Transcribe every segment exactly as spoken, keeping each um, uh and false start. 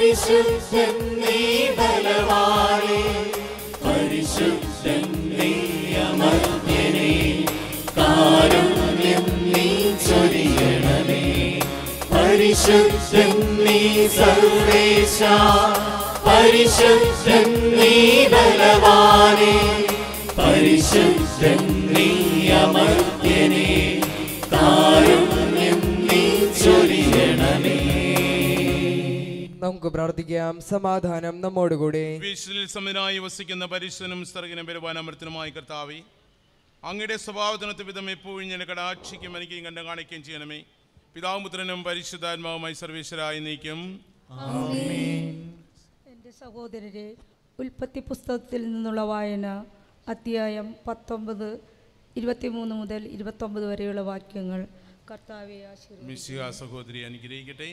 പരിശുദ്ധൻ നീ ബലവാനേ, പരിശുദ്ധൻ നീ അമർത്യനേ, കാരുണ്യം നീ ചൊരിയണമേ. പരിശുദ്ധൻ നീ സർവേശ, പരിശുദ്ധൻ നീ ബലവാനേ, പരിശുദ്ധൻ നീ അമർത്യനേ, കാരുണ്യം നീ ചൊരിയണമേ. നമുക്ക് പ്രാർത്ഥിക്കാം. സമാധാനം നമ്മോടുകൂടെ. വിശുദ്ധിൽ സമനായി വസിക്കുന്ന പരിശുദ്ധനും സ്വർഗ്ഗനും ബലവാനമർത്തനുമായ കർത്താവേ, അങ്ങയുടെ സ്വഭാവത്തിനൊത്ത വിധം എപ്പോഴും ഞാൻ കടാക്ഷിക്കും എനിക്കും കണ്ട് കാണിക്കുകയും ചെയ്യണമേ. പിതാവും പുത്രനും പരിശുദ്ധാത്മാവുമായി സർവേശ്വരായി നീക്കും. എൻ്റെ സഹോദരരെ, ഉൽപ്പത്തി പുസ്തകത്തിൽ നിന്നുള്ള വായന അധ്യായം പത്തൊമ്പത് ഇരുപത്തിമൂന്ന് മുതൽ ഇരുപത്തൊമ്പത് വരെയുള്ള വാക്യങ്ങൾ. കർത്താവെ ആശീർവദിക്കട്ടെ. സഹോദരി അനുഗ്രഹിക്കട്ടെ.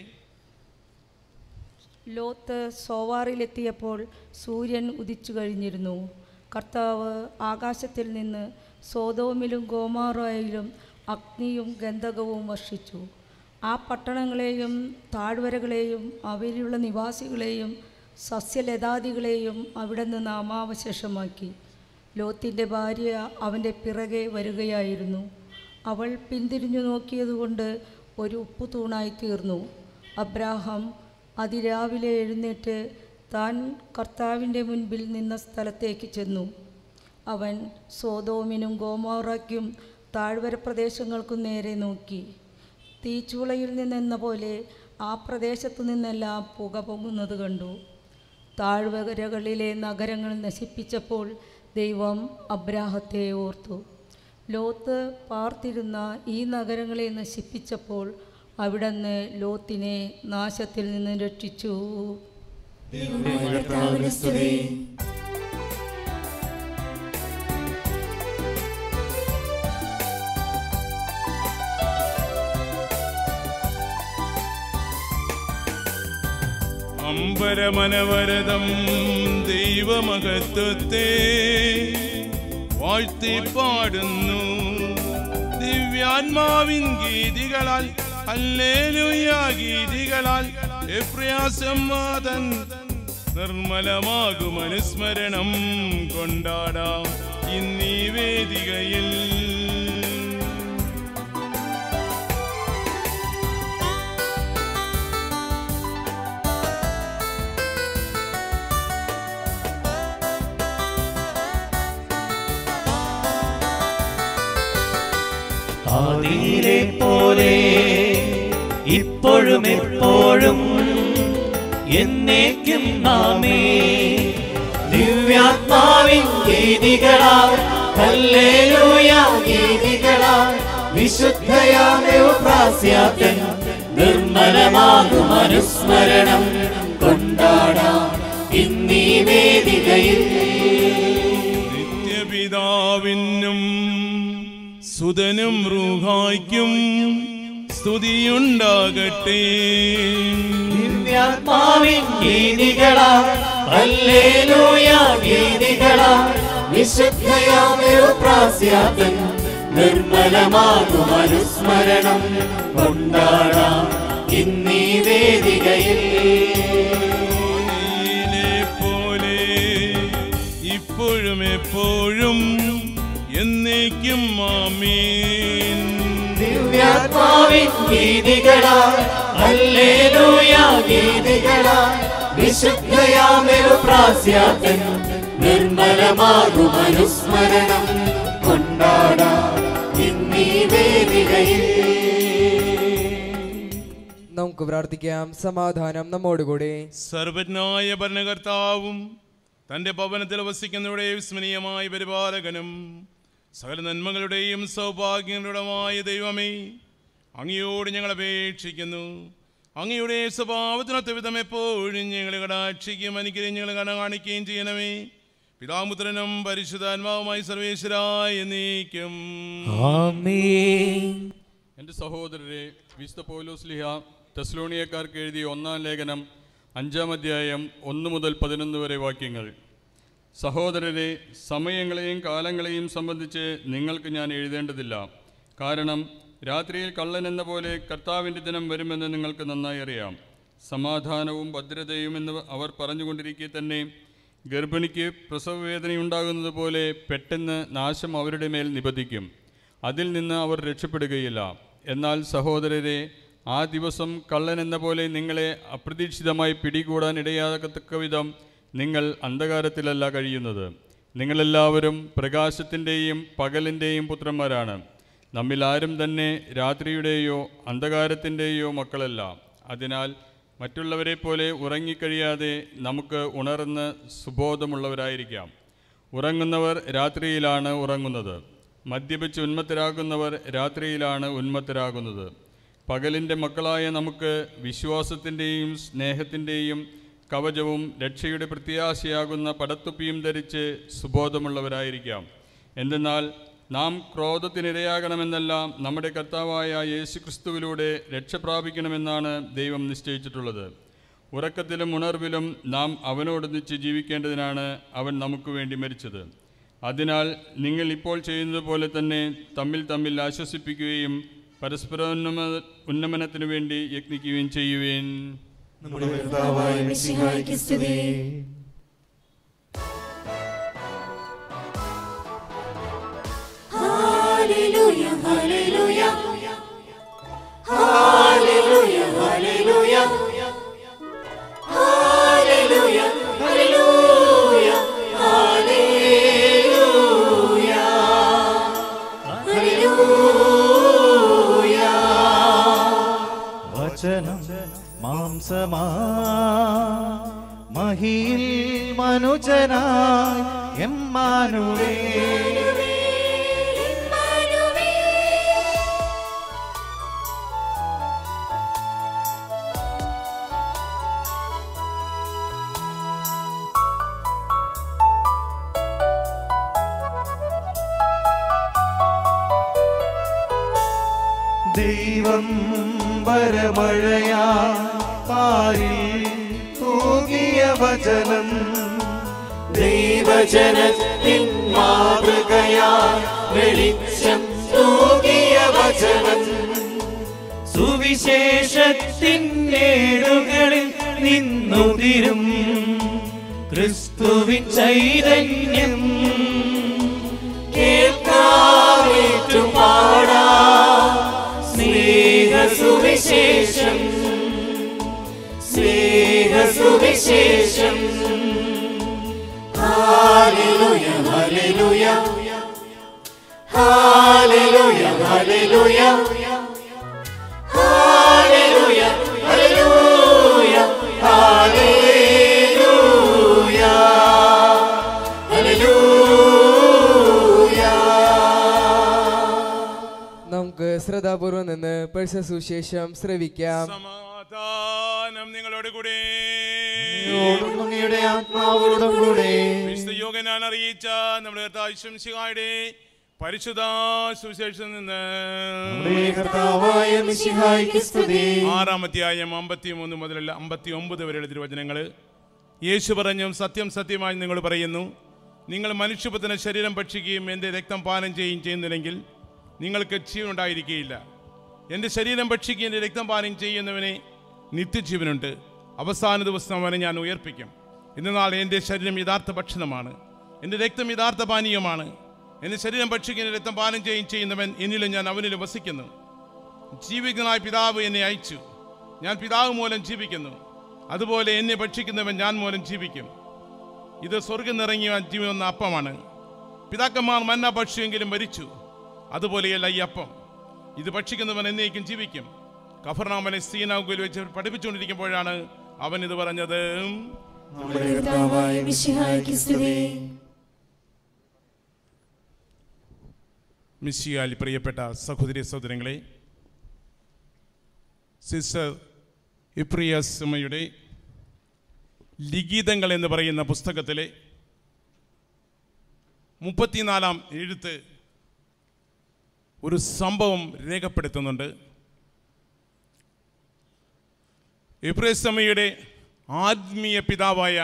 ലോത്ത് സോവാറിലെത്തിയപ്പോൾ സൂര്യൻ ഉദിച്ചു കഴിഞ്ഞിരുന്നു. കർത്താവ് ആകാശത്തിൽ നിന്ന് സോദോമിലും ഗോമോറയിലും അഗ്നിയും ഗന്ധകവും വർഷിച്ചു. ആ പട്ടണങ്ങളെയും താഴ്വരകളെയും അവയിലുള്ള നിവാസികളെയും സസ്യലതാദികളെയും അവിടെ നിന്ന് നാമാവശേഷമാക്കി. ലോത്തിൻ്റെ ഭാര്യ അവൻ്റെ പിറകെ വരികയായിരുന്നു. അവൾ പിന്തിരിഞ്ഞു നോക്കിയതുകൊണ്ട് ഒരു ഉപ്പുതൂണായി തീർന്നു. അബ്രാഹാം അതിരാവിലെ എഴുന്നേറ്റ് താൻ കർത്താവിൻ്റെ മുൻപിൽ നിന്ന സ്ഥലത്തേക്ക് ചെന്നു. അവൻ സോദോമിനും ഗോമോറയ്ക്കും താഴ്വര പ്രദേശങ്ങൾക്കും നേരെ നോക്കി. തീച്ചൂളയിൽ നിന്നെന്ന പോലെ ആ പ്രദേശത്തു നിന്നെല്ലാം പുക പൊങ്ങുന്നത് കണ്ടു. താഴ്വരകളിലെ നഗരങ്ങൾ നശിപ്പിച്ചപ്പോൾ ദൈവം അബ്രാഹത്തെ ഓർത്തു. ലോത്ത് പാർത്തിരുന്ന ഈ നഗരങ്ങളെ നശിപ്പിച്ചപ്പോൾ അവിടുന്ന് ലോത്തിനെ നാശത്തിൽ നിന്ന് രക്ഷിച്ചു. അമ്പരമനവരതം ദൈവമഹത്വത്തെ വാഴ്ത്തി പാടുന്നു. ദിവ്യാത്മാവിൻ ഗീതികളാൽ ഹല്ലേലൂയ ഗീതികളാൽ എപ്രയാസം മാതൻ നിർമ്മലമാകും അനുസ്മരണം കൊണ്ടാടാം ഇന്നീ വേദികയിൽ. ആദിയിലെ പോലെ ഇപ്പോഴും എപ്പോഴും എന്നേക്കും ആമേൻ. ദിവ്യാത്മാവിൻ ഗീതികളാൽ ഹല്ലേലൂയ ഗീതികളാൽ വിശുദ്ധയാമേവ്രാസ്യാതൻ നിർമ്മലമാകും അനുസ്മരണം കൊണ്ടാടാം ഇന്നീ വേദികയിൽ. നിത്യപിതാവിനും സുതനും റൂഹായ്ക്കും സ്തുതിയുണ്ടാകട്ടെ. ദിവ്യാത്മാവിൻ ഗീതികളാൽ ഹല്ലേലൂയ ഗീതികളാൽ വിശുദ്ധയാമേവ്രാസ്യാതൻ നിർമ്മലമാകും അനുസ്മരണം കൊണ്ടാടാം ഇന്നീ വേദികയിൽ. പോലെ ഇപ്പോഴും എപ്പോഴും എന്നേക്കും ആമേൻ. ദിവ്യാത്മാവിൻ ഗീതികളാൽ ഹല്ലേലൂയ ഗീതികളാൽ വിശുദ്ധയാമേവ്രാസ്യാതൻ നിർമ്മലമാകും അനുസ്മരണം കൊണ്ടാടാം ഇന്നീ വേദികയിൽ. നമുക്ക് പ്രാർത്ഥിക്കാം. സമാധാനം നമ്മോടുകൂടെ. സർവജ്ഞായ ഭരണകർത്താവും തൻ്റെ ഭവനത്തിൽ വസിക്കുന്നവരുടെ വിസ്മരണീയമായ പരിപാലകനും സകല നന്മകളുടെയും സൗഭാഗ്യങ്ങളുടെയുമായ ദൈവമേ, അങ്ങയോട് ഞങ്ങൾ അപേക്ഷിക്കുന്നു. അങ്ങയുടെ സ്വഭാവത്തിനൊത്ത വിധം എപ്പോഴും ഞങ്ങളെ കടാക്ഷിക്കുകയും അനുഗ്രഹം ഞങ്ങൾ കട കാണിക്കുകയും ചെയ്യണമേ. പിതാപുത്രനും പരിശുദ്ധാത്മാവുമായി സർവേശ്വരായ നീക്കും. എൻ്റെ സഹോദരരെ, വിശുദ്ധ പൗലോസ്ലീഹ തെസ്സലോനിയക്കാർക്ക് എഴുതിയ ഒന്നാം ലേഖനം അഞ്ചാം അധ്യായം ഒന്ന് മുതൽ പതിനൊന്ന് വരെ വാക്യങ്ങൾ. സഹോദരരെ, സമയങ്ങളെയും കാലങ്ങളെയും സംബന്ധിച്ച് നിങ്ങൾക്ക് ഞാൻ എഴുതേണ്ടതില്ല. കാരണം രാത്രിയിൽ കള്ളൻ എന്ന പോലെ കർത്താവിൻ്റെ ദിനം വരുമെന്ന് നിങ്ങൾക്ക് നന്നായി അറിയാം. സമാധാനവും ഭദ്രതയും എന്ന് അവർ പറഞ്ഞുകൊണ്ടിരിക്കെ തന്നെ ഗർഭിണിക്ക് പ്രസവവേദനയുണ്ടാകുന്നത് പോലെ പെട്ടെന്ന് നാശം അവരുടെ മേൽ നിപതിക്കും. അതിൽ നിന്ന് അവർ രക്ഷപ്പെടുകയില്ല. എന്നാൽ സഹോദരരെ, ആ ദിവസം കള്ളൻ എന്ന പോലെ നിങ്ങളെ അപ്രതീക്ഷിതമായി പിടികൂടാൻ ഇടയാകത്തക്ക വിധം നിങ്ങൾ അന്ധകാരത്തിലല്ല കഴിയുന്നത്. നിങ്ങളെല്ലാവരും പ്രകാശത്തിൻ്റെയും പകലിൻ്റെയും പുത്രന്മാരാണ്. നമ്മിൽ ആരും തന്നെ രാത്രിയുടെയോ അന്ധകാരത്തിൻ്റെയോ മക്കളല്ല. അതിനാൽ മറ്റുള്ളവരെ പോലെ ഉറങ്ങിക്കഴിയാതെ നമുക്ക് ഉണർന്ന് സുബോധമുള്ളവരായിരിക്കാം. ഉറങ്ങുന്നവർ രാത്രിയിലാണ് ഉറങ്ങുന്നത്. മദ്യപിച്ച് ഉന്മത്തരാകുന്നവർ രാത്രിയിലാണ് ഉന്മത്തരാകുന്നത്. പകലിൻ്റെ മക്കളായ നമുക്ക് വിശ്വാസത്തിൻ്റെയും സ്നേഹത്തിൻ്റെയും കവചവും രക്ഷയുടെ പ്രത്യാശയാകുന്ന പടത്തുപ്പിയും ധരിച്ച് സുബോധമുള്ളവരായിരിക്കാം. എന്തെന്നാൽ നാം ക്രോധത്തിനിരയാകണമെന്നല്ല, നമ്മുടെ കർത്താവായ യേശു ക്രിസ്തുവിലൂടെ രക്ഷ പ്രാപിക്കണമെന്നാണ് ദൈവം നിശ്ചയിച്ചിട്ടുള്ളത്. ഉറക്കത്തിലും ഉണർവിലും നാം അവനോടൊന്നിച്ച് ജീവിക്കേണ്ടതിനാണ് അവൻ നമുക്ക് വേണ്ടി മരിച്ചത്. അതിനാൽ നിങ്ങൾ ഇപ്പോൾ ചെയ്യുന്നത് പോലെ തന്നെ തമ്മിൽ തമ്മിൽ ആശ്വസിപ്പിക്കുകയും പരസ്പര ഉന്നമ ഉന്നമനത്തിനു വേണ്ടി യത്നിക്കുകയും ചെയ്യുവേൻ. നമ്മുടെ കർത്താവായ മിശിഹായ്ക്ക് സ്തുതി. ഹല്ലേലൂയ ഹല്ലേലൂയ ഹല്ലേലൂയ ഹല്ലേലൂയ ഹല്ലേലൂയ ഹല്ലേലൂയ ഹല്ലേലൂയ ഹല്ലേലൂയ. വചനം മാംസമാ മഹിയിൽ മനുജനായി എമ്മാനുവേൽ. ദൈവം വരമഴയാ പാരിൽ തൂകിയ വചനം, ദൈവജനത്തിൻ മാതൃകയായി വെളിച്ചം തൂകിയ വചനം, സുവിശേഷത്തിൻ ഏടുകളിൽ നിന്നുതിരും ക്രിസ്തുവിൻ ചൈതന്യം. കേൾക്കാമേറ്റു പാടാ സ്നേഹ സുവിശേഷം, സ്നേഹ സുവിശേഷം. ഹല്ലേലൂയ ഹല്ലേലൂയ ഹല്ലേലൂയ ഹല്ലേലൂയ ഹല്ലേലൂയ ഹല്ലേലൂയ ഹല്ലേലൂയ ഹല്ലേലൂയ. നമുക്ക് ശ്രദ്ധാപൂർവം നിന്ന് പരിശുദ്ധ സുവിശേഷം ശ്രവിക്കാം. സമാധാനം നിങ്ങളോട് കൂടെ. അങ്ങയുടെ ആത്മാവോടും കൂടെ. വിശുദ്ധ യോഹന്നാൻ അറിയിച്ച നമ്മുടെ കർത്താവ് ശംസിഹായുടെ പരിശുദ്ധ സുവിശേഷത്തിൽ നിന്ന് നമ്മുടെ കർത്താവായ മിശിഹായ്ക്ക് സ്തുതി. ആറാം അധ്യായം അമ്പത്തി മൂന്ന് മുതലുള്ള അമ്പത്തി ഒമ്പത് വരെയുള്ള തിരുവചനങ്ങൾ. യേശു പറഞ്ഞു, സത്യം സത്യമായി നിങ്ങൾ പറയുന്നു, നിങ്ങൾ മനുഷ്യപുത്രന്റെ ശരീരം ഭക്ഷിക്കുകയും എൻ്റെ രക്തം പാനം ചെയ്യുകയും ചെയ്യുന്നില്ലെങ്കിൽ നിങ്ങൾക്ക് ജീവനുണ്ടായിരിക്കുകയില്ല. എൻ്റെ ശരീരം ഭക്ഷിക്കുകയും എൻ്റെ രക്തം പാനം ചെയ്യുന്നവനെ നിത്യജീവനുണ്ട്. അവസാന ദിവസം അവനെ ഞാൻ ഉയർപ്പിക്കും. എന്നാൽ എൻ്റെ ശരീരം യഥാർത്ഥ ഭക്ഷണമാണ്, എൻ്റെ രക്തം യഥാർത്ഥ പാനീയമാണ്. എൻ്റെ ശരീരം ഭക്ഷിക്കുകയും എൻ്റെ രക്തം പാനം ചെയ്യുകയും ചെയ്യുന്നവൻ എന്നിലും ഞാൻ അവനിലും വസിക്കുന്നു. ജീവിക്കുന്നതായ പിതാവ് എന്നെ അയച്ചു, ഞാൻ പിതാവ് മൂലം ജീവിക്കുന്നു. അതുപോലെ എന്നെ ഭക്ഷിക്കുന്നവൻ ഞാൻ മൂലം ജീവിക്കും. ഇത് സ്വർഗ്ഗം നിറങ്ങിയ ജീവനെന്ന അപ്പമാണ്. പിതാക്കന്മാർ മന്ന ഭക്ഷ്യമെങ്കിലും മരിച്ചു, അതുപോലെയല്ല ഈ അപ്പം. ഇത് ഭക്ഷിക്കുന്നവൻ എന്നേക്കും ജീവിക്കും. കഫർനാമിലെ സീനാഗുൽ വെച്ച് പഠിപ്പിച്ചുകൊണ്ടിരിക്കുമ്പോഴാണ് അവൻ ഇത് പറഞ്ഞത്. നമ്മുടെ കർത്താവായ മിശിഹായ്ക്ക് സ്തുതി. മിശിഹായിൽ പ്രിയപ്പെട്ട സഹോദരി സഹോദരങ്ങളെ, സിസ്റ്റർ ഇപ്രിയസ്മയുടെ ലിഖിതങ്ങൾ എന്ന് പറയുന്ന പുസ്തകത്തിലെ മുപ്പത്തിനാലാം എഴുത്ത് ഒരു സംഭവം രേഖപ്പെടുത്തുന്നുണ്ട്. ഇപ്രിയസ്മയുടെ ആത്മീയ പിതാവായ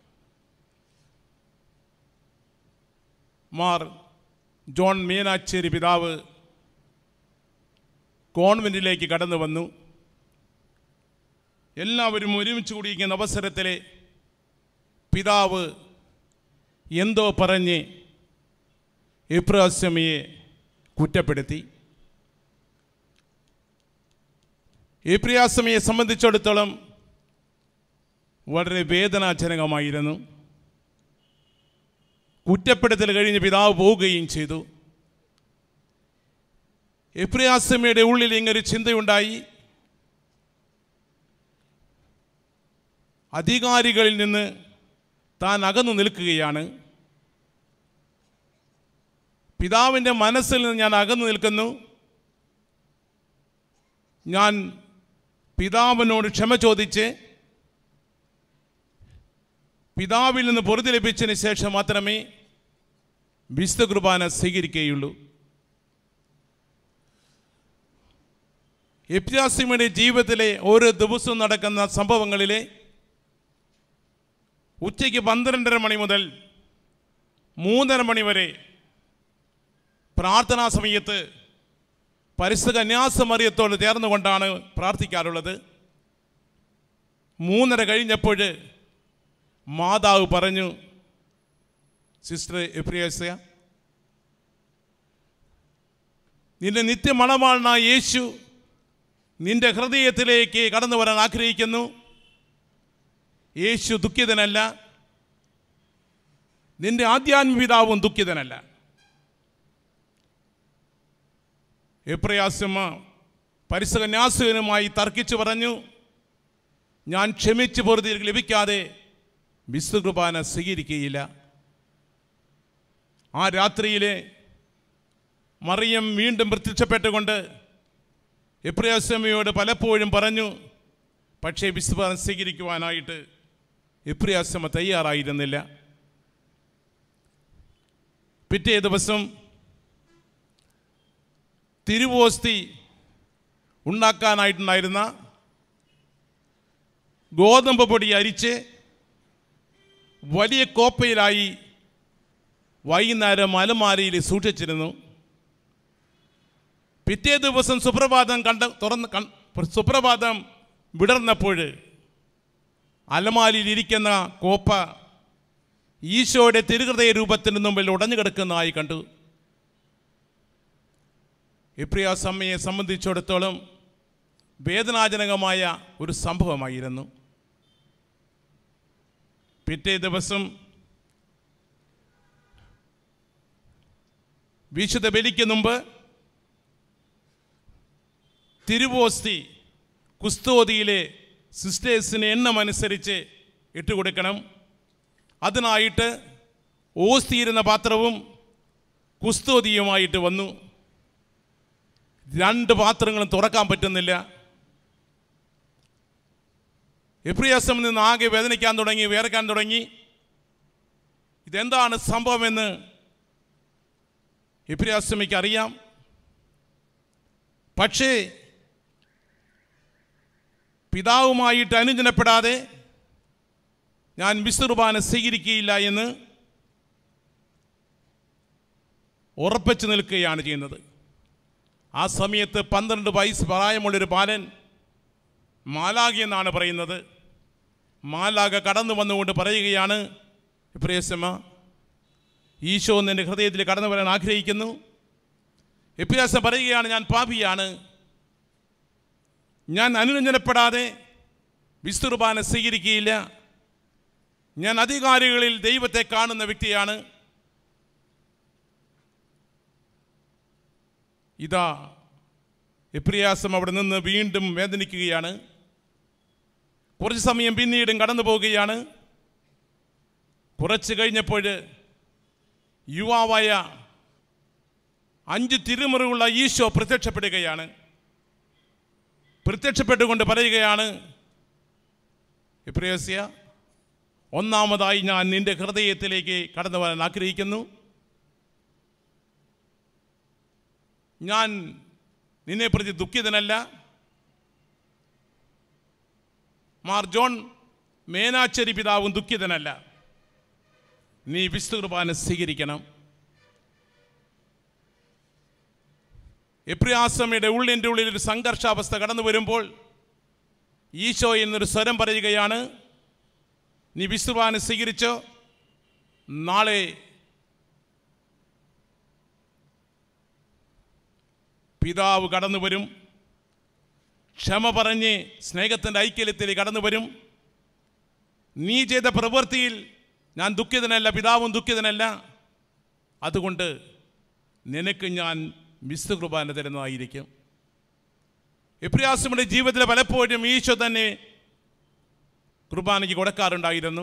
മാർ ജോൺ മീനാച്ചേരി പിതാവ് കോൺവെന്റിലേക്ക് കടന്നു വന്നു. എല്ലാവരും ഒരുമിച്ച് കൂടിയിരിക്കുന്ന അവസരത്തിൽ പിതാവ് എന്തോ പറഞ്ഞ് എഫ്രാസ്യമയെ കുറ്റപ്പെടുത്തി. എഫ്രാസ്യമയെ സംബന്ധിച്ചിടത്തോളം വളരെ വേദനാജനകമായിരുന്നു. കുറ്റപ്പെടുത്തൽ കഴിഞ്ഞ് പിതാവ് പോവുകയും ചെയ്തു. എഫ്രാസ്യമയുടെ ഉള്ളിൽ ഇങ്ങനൊരു ചിന്തയുണ്ടായി, അധികാരികളിൽ നിന്ന് താൻ അകന്നു നിൽക്കുകയാണ്, പിതാവിൻ്റെ മനസ്സിൽ നിന്ന് ഞാൻ അകന്നു നിൽക്കുന്നു, ഞാൻ പിതാവിനോട് ക്ഷമ ചോദിച്ച് പിതാവിൽ നിന്ന് പൊറുതി ലഭിച്ചതിന് ശേഷം മാത്രമേ വിശുദ്ധ കുർബാന സ്വീകരിക്കുകയുള്ളൂ. എഫ്രാസ്യമയുടെ ജീവിതത്തിലെ ഓരോ ദിവസവും നടക്കുന്ന സംഭവങ്ങളിലെ ഉച്ചയ്ക്ക് പന്ത്രണ്ടര മണി മുതൽ മൂന്നര മണി വരെ പ്രാർത്ഥനാ സമയത്ത് പരിശുദ്ധ കന്യാസമറിയത്തോട് ചേർന്നുകൊണ്ടാണ് പ്രാർത്ഥിക്കാറുള്ളത്. മൂന്നര കഴിഞ്ഞപ്പോൾ മാതാവ് പറഞ്ഞു, സിസ്റ്റർ എഫ്രാസ്യ, നിന്റെ നിത്യമണവാളനായ യേശു നിന്റെ ഹൃദയത്തിലേക്ക് കടന്നു വരാൻ ആഗ്രഹിക്കുന്നു. യേശു ദുഃഖിതനല്ല, നിന്റെ ആധ്യാത്മിക പിതാവും ദുഃഖിതനല്ല. എഫ്രാസ്യമ്മ പരിശുദ്ധ കന്യാസുവിനുമായി തർക്കിച്ചു പറഞ്ഞു, ഞാൻ ക്ഷമിച്ച് പൊറുതി ലഭിക്കാതെ വിശുദ്ധ കുർബാന സ്വീകരിക്കുകയില്ല. ആ രാത്രിയിലെ മറിയം വീണ്ടും പ്രത്യക്ഷപ്പെട്ടുകൊണ്ട് എഫ്രാസ്യമ്മയോട് പലപ്പോഴും പറഞ്ഞു, പക്ഷേ വിശുദ്ധ കുർബാന സ്വീകരിക്കുവാനായിട്ട് എഫ്രാസ്യമ്മ തയ്യാറായിരുന്നില്ല. പിറ്റേ ദിവസം തിരുവോസ്തി ഉണ്ടാക്കാനായിട്ടുണ്ടായിരുന്ന ഗോതമ്പ് പൊടി അരിച്ച് വലിയ കോപ്പയിലായി വൈകുന്നേരം അലമാരയിൽ സൂക്ഷിച്ചിരുന്നു. പിറ്റേ ദിവസം സുപ്രഭാതം കണ്ട തുറന്ന് സുപ്രഭാതം വിടർന്നപ്പോൾ അലമാരയിൽ ഇരിക്കുന്ന കോപ്പ ഈശോയുടെ തിരുഹൃദയ രൂപത്തിന് മുമ്പിൽ ഉടഞ്ഞു കിടക്കുന്നതായി കണ്ടു. എഫ്രാസ്യമ്മയെ സംബന്ധിച്ചിടത്തോളം വേദനാജനകമായ ഒരു സംഭവമായിരുന്നു. പിറ്റേ ദിവസം വിശുദ്ധ ബലിക്ക് മുമ്പ് തിരുവോസ്തി കുസ്തോതിയിലെ സിസ്റ്റേഴ്സിന് എണ്ണമനുസരിച്ച് ഇട്ടുകൊടുക്കണം. അതിനായിട്ട് ഓസ്തിയിരുന്ന പാത്രവും കുസ്തോതിയുമായിട്ട് വന്നു. രണ്ട് പാത്രങ്ങളും തുറക്കാൻ പറ്റുന്നില്ല. എഫ്രാസ്യമിൽ നിന്ന് ആകെ വേദനിക്കാൻ തുടങ്ങി, വേർക്കാൻ തുടങ്ങി. ഇതെന്താണ് സംഭവമെന്ന് എഫ്രാസ്യമിക്ക് അറിയാം. പക്ഷേ പിതാവുമായിട്ട് അനുജനപ്പെടാതെ ഞാൻ വിശുദ്ധ കുർബാന സ്വീകരിക്കുകയില്ല എന്ന് ഉറപ്പിച്ചു നിൽക്കുകയാണ് ചെയ്യുന്നത്. ആ സമയത്ത് പന്ത്രണ്ട് വയസ്സ് പ്രായമുള്ളൊരു ബാലൻ, മാലാഖ എന്നാണ് പറയുന്നത്, മാലാഖ കടന്നു വന്നുകൊണ്ട് പറയുകയാണ്, എഫ്രാസ്യമ്മ, ഈശോ നിൻ്റെ ഹൃദയത്തിൽ കടന്നു വരാൻ ആഗ്രഹിക്കുന്നു. എഫ്രാസ്യ പറയുകയാണ്, ഞാൻ പാപിയാണ്, ഞാൻ അനുരഞ്ജനപ്പെടാതെ വിശുദ്ധ കുർബാന സ്വീകരിക്കുകയില്ല, ഞാൻ അധികാരികളിൽ ദൈവത്തെ കാണുന്ന വ്യക്തിയാണ്. ഇതാ എഫ്രാസ്യം അവിടെ നിന്ന് വീണ്ടും വേദനിക്കുകയാണ്. കുറച്ച് സമയം പിന്നീടും കടന്നു പോവുകയാണ്. കുറച്ച് കഴിഞ്ഞപ്പോൾ യുവാവായ അഞ്ച് തിരുമുറിവുള്ള ഈശോ പ്രത്യക്ഷപ്പെടുകയാണ്. പ്രത്യക്ഷപ്പെട്ടുകൊണ്ട് പറയുകയാണ്, എഫ്രാസ്യ, ഒന്നാമതായി ഞാൻ നിന്റെ ഹൃദയത്തിലേക്ക് കടന്നു വരാൻ ആഗ്രഹിക്കുന്നു. ഞാൻ നിന്നെ പ്രതി ദുഃഖിതനല്ല. മാർ ജോൺ മേനാച്ചേരി പിതാവും ദുഃഖിതനല്ല. നീ വിശുദ്ധ കുർബാന സ്വീകരിക്കണം. എഫ്രാസ്യമ്മയുടെ ഉള്ളിൻ്റെ ഉള്ളിൽ ഒരു സംഘർഷാവസ്ഥ കടന്നു വരുമ്പോൾ ഈശോയിൽ നിന്നൊരു സ്വരം പറയുകയാണ്, നീ വിശുദ്ധ സ്വീകരിച്ചോ, നാളെ പിതാവ് കടന്നു വരും, ക്ഷമ പറഞ്ഞ് സ്നേഹത്തിൻ്റെ ഐക്യത്തിലേക്ക് കടന്നു വരും. നീ ചെയ്ത പ്രവൃത്തിയിൽ ഞാൻ ദുഃഖിതനല്ല, പിതാവും ദുഃഖിതനല്ല. അതുകൊണ്ട് നിനക്ക് ഞാൻ വിശുദ്ധ കുർബാന തരുന്നതായിരിക്കും. എപ്രിയാസിയുടെ ജീവിതത്തിൽ പലപ്പോഴും ഈശോ തന്നെ കുർബാനയ്ക്ക് കൊടുക്കാറുണ്ടായിരുന്നു.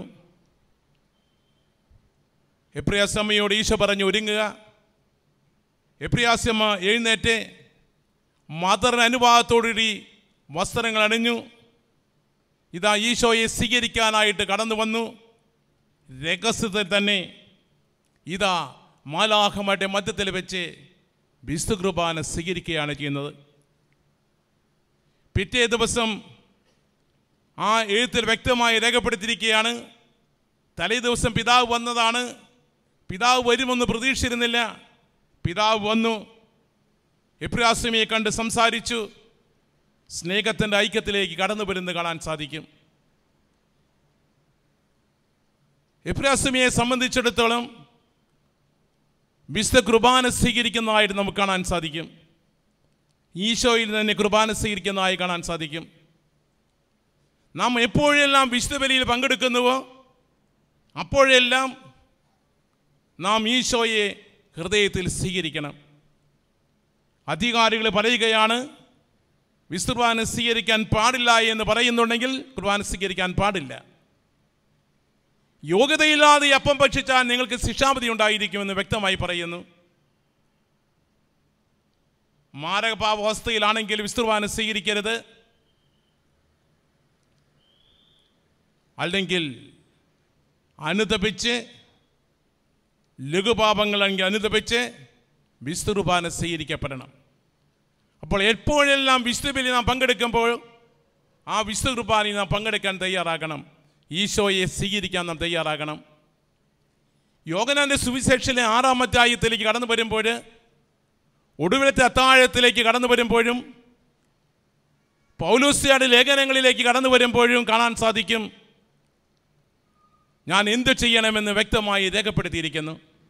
എപ്രിയാസമ്മയോട് ഈശോ പറഞ്ഞു, ഒരുങ്ങുക. എപ്രിയാസമ്മ എഴുന്നേറ്റ് മദറിന് അനുവാദത്തോടുകൂടി വസ്ത്രങ്ങൾ അണിഞ്ഞു. ഇതാ ഈശോയെ സ്വീകരിക്കാനായിട്ട് കടന്നു വന്നു. രഹസ്യത്തിൽ തന്നെ ഇതാ മാലാഖമാരുടെ മധ്യത്തിൽ വെച്ച് വിശുദ്ധ കുർബാന സ്വീകരിക്കുകയാണ് ചെയ്യുന്നത്. പിറ്റേ ദിവസം ആ എഴുത്തിൽ വ്യക്തമായി രേഖപ്പെടുത്തിയിരിക്കുകയാണ്, തലേ ദിവസം പിതാവ് വന്നതാണ്. പിതാവ് വരുമെന്ന് പ്രതീക്ഷിച്ചിരുന്നില്ല. പിതാവ് വന്നു, എപ്രിയാസിമയെ കണ്ട് സംസാരിച്ചു. സ്നേഹത്തിൻ്റെ ഐക്യത്തിലേക്ക് കടന്നു വരുന്നത് കാണാൻ സാധിക്കും. എപ്രിയാസിമയെ സംബന്ധിച്ചിടത്തോളം വിശുദ്ധ കുർബാന സ്വീകരിക്കുന്നതായിട്ട് നമുക്ക് കാണാൻ സാധിക്കും. ഈശോയിൽ തന്നെ കുർബാന സ്വീകരിക്കുന്നതായി കാണാൻ സാധിക്കും. നാം എപ്പോഴെല്ലാം വിശുദ്ധ ബലിയിൽ പങ്കെടുക്കുന്നുവോ അപ്പോഴെല്ലാം നാം ഈശോയെ ഹൃദയത്തിൽ സ്വീകരിക്കണം. അധികാരികൾ പറയുകയാണ്, വിശുദ്ധ കുർബാന സ്വീകരിക്കാൻ പാടില്ല എന്ന് പറയുന്നുണ്ടെങ്കിൽ കുർബാന സ്വീകരിക്കാൻ പാടില്ല. യോഗ്യതയില്ലാതെ അപ്പം ഭക്ഷിച്ചാൽ നിങ്ങൾക്ക് ശിക്ഷാവിധി ഉണ്ടായിരിക്കുമെന്ന് വ്യക്തമായി പറയുന്നു. മാരകപാവാവസ്ഥയിലാണെങ്കിൽ വിശുദ്ധ കുർബാന സ്വീകരിക്കരുത്. അല്ലെങ്കിൽ അനുതപിച്ച്, ലഘുപാപങ്ങളെങ്കിൽ അനുതപിച്ച് വിശുദ്ധ കുർബാന സ്വീകരിക്കപ്പെടണം. അപ്പോൾ എപ്പോഴെല്ലാം വിശുദ്ധ ബലിയിൽ നാം പങ്കെടുക്കുമ്പോൾ ആ വിശുദ്ധ കുർബാനയിൽ നാം പങ്കെടുക്കാൻ തയ്യാറാകണം. ഈശോയെ സ്വീകരിക്കാൻ നാം തയ്യാറാകണം. യോഹന്നാന്റെ സുവിശേഷത്തിലെ ആറാം അധ്യായത്തിലേക്ക് കടന്നു വരുമ്പോൾ, ഒടുവിലത്തെ അത്താഴത്തിലേക്ക് കടന്നു വരുമ്പോഴും പൗലോസ്യയുടെ ലേഖനങ്ങളിലേക്ക് കടന്നു വരുമ്പോഴും കാണാൻ സാധിക്കും, ഞാൻ എന്തു ചെയ്യണമെന്ന് വ്യക്തമായി രേഖപ്പെടുത്തിയിരിക്കുന്നു.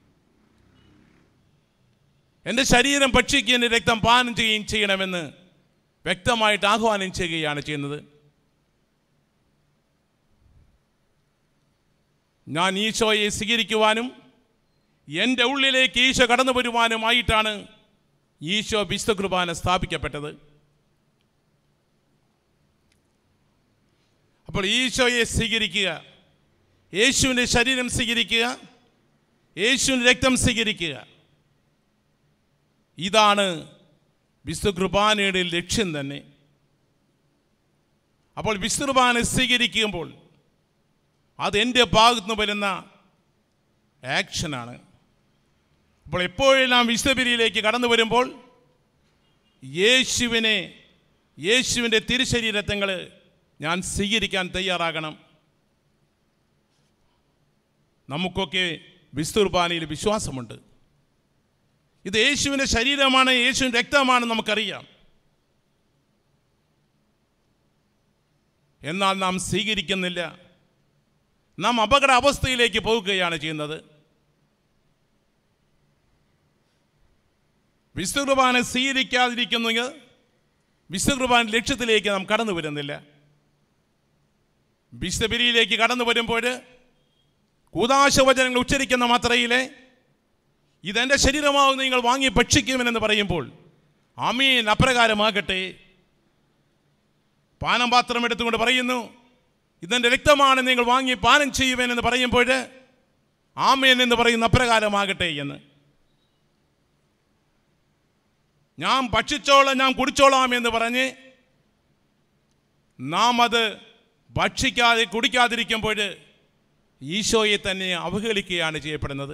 എൻ്റെ ശരീരം ഭക്ഷിക്കുകയും എൻ്റെ രക്തം പാനം ചെയ്യുകയും ചെയ്യണമെന്ന് വ്യക്തമായിട്ട് ആഹ്വാനം ചെയ്യുകയാണ് ചെയ്യുന്നത്. ഞാൻ ഈശോയെ സ്വീകരിക്കുവാനും എൻ്റെ ഉള്ളിലേക്ക് ഈശോ കടന്നു വരുവാനുമായിട്ടാണ് ഈശോ വിശുദ്ധ കുർബാന സ്ഥാപിക്കപ്പെട്ടത്. അപ്പോൾ ഈശോയെ സ്വീകരിക്കുക, യേശുവിൻ്റെ ശരീരം സ്വീകരിക്കുക, യേശുവിൻ്റെ രക്തം സ്വീകരിക്കുക, ഇതാണ് വിശുദ്ധ കുർബാനയുടെ ലക്ഷ്യം തന്നെ. അപ്പോൾ വിശുദ്ധ കുർബാന സ്വീകരിക്കുമ്പോൾ അത് എൻ്റെ ഭാഗത്ത് നിന്ന് വരുന്ന ആക്ഷനാണ്. അപ്പോൾ എപ്പോഴെല്ലാം വിശുദ്ധ ബലിയിലേക്ക് കടന്നു വരുമ്പോൾ യേശുവിനെ, യേശുവിൻ്റെ തിരുശരീരങ്ങൾ ഞാൻ സ്വീകരിക്കാൻ തയ്യാറാകണം. നമുക്കൊക്കെ വിശുദ്ധ കുർബാനയിൽ വിശ്വാസമുണ്ട്. ഇത് യേശുവിൻ്റെ ശരീരമാണ്, യേശുവിൻ്റെ രക്തമാണ് നമുക്കറിയാം. എന്നാൽ നാം സ്വീകരിക്കുന്നില്ല. നാം അപകട അവസ്ഥയിലേക്ക് പോവുകയാണ് ചെയ്യുന്നത്. വിശുദ്ധ കുർബാന സ്വീകരിക്കാതിരിക്കുന്നെങ്കിൽ വിശുദ്ധ കുർബാന ലക്ഷ്യത്തിലേക്ക് നാം കടന്നു വരുന്നില്ല. വിശുദ്ധ ബലിയിലേക്ക് കടന്നു വരുമ്പോൾ കൂദാശവചനങ്ങൾ ഉച്ചരിക്കുന്ന മാത്രയിലെ ഇതെൻ്റെ ശരീരമാവുന്ന നിങ്ങൾ വാങ്ങി ഭക്ഷിക്കുമെന്ന് പറയുമ്പോൾ ആമീൻ അപ്രകാരമാകട്ടെ. പാനം പാത്രം എടുത്തുകൊണ്ട് പറയുന്നു, ഇതെൻ്റെ രക്തമാണ്, നിങ്ങൾ വാങ്ങി പാനം ചെയ്യുമെന്ന് പറയുമ്പോൾ ആമേൻ എന്ന് പറയുന്ന അപ്രകാരമാകട്ടെ എന്ന്. ഞാൻ ഭക്ഷിച്ചോളാം, ഞാൻ കുടിച്ചോളാം എന്ന് പറഞ്ഞ് നാം അത് ഭക്ഷിക്കാതെ കുടിക്കാതിരിക്കുമ്പോൾ ഈശോയെ തന്നെ അവഹേളിക്കുകയാണ് ചെയ്യപ്പെടുന്നത്.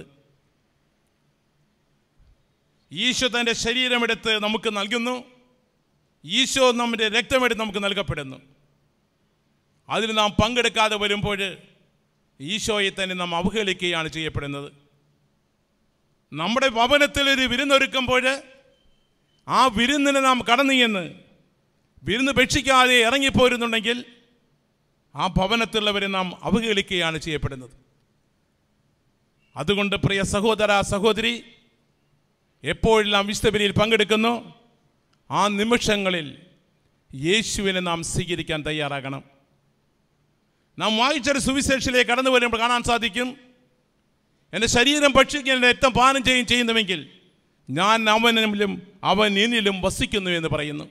ഈശോ തൻ്റെ ശരീരമെടുത്ത് നമുക്ക് നൽകുന്നു, ഈശോ നമ്മുടെ രക്തമെടുത്ത് നമുക്ക് നൽകപ്പെടുന്നു. അതിൽ നാം പങ്കെടുക്കാതെ വരുമ്പോൾ ഈശോയെ തന്നെ നാം അവഹേളിക്കുകയാണ് ചെയ്യപ്പെടുന്നത്. നമ്മുടെ ഭവനത്തിൽ ഒരു വിരുന്നൊരുക്കുമ്പോൾ ആ വിരുന്നിന് നാം കടന്നു എന്ന് വിരുന്ന് ഭക്ഷിക്കാതെ ഇറങ്ങിപ്പോരുന്നുണ്ടെങ്കിൽ ആ ഭവനത്തിലുള്ളവരെ നാം അവഹേളിക്കുകയാണ് ചെയ്യപ്പെടുന്നത്. അതുകൊണ്ട് പ്രിയ സഹോദര സഹോദരി, എപ്പോഴെല്ലാം വിശുദ്ധ ബലിയിൽ പങ്കെടുക്കുന്നു ആ നിമിഷങ്ങളിൽ യേശുവിനെ നാം സ്വീകരിക്കാൻ തയ്യാറാകണം. നാം വായിച്ചൊരു സുവിശേഷത്തിലേക്ക് കടന്നു വരുമ്പോൾ കാണാൻ സാധിക്കും, എൻ്റെ ശരീരം ഭക്ഷിക്കാൻ എൻ്റെ രക്തം പാനം ചെയ്യുകയും ചെയ്യുന്നുവെങ്കിൽ ഞാൻ അവനിലും അവൻ എന്നിലും വസിക്കുന്നു എന്ന് പറയുന്നു.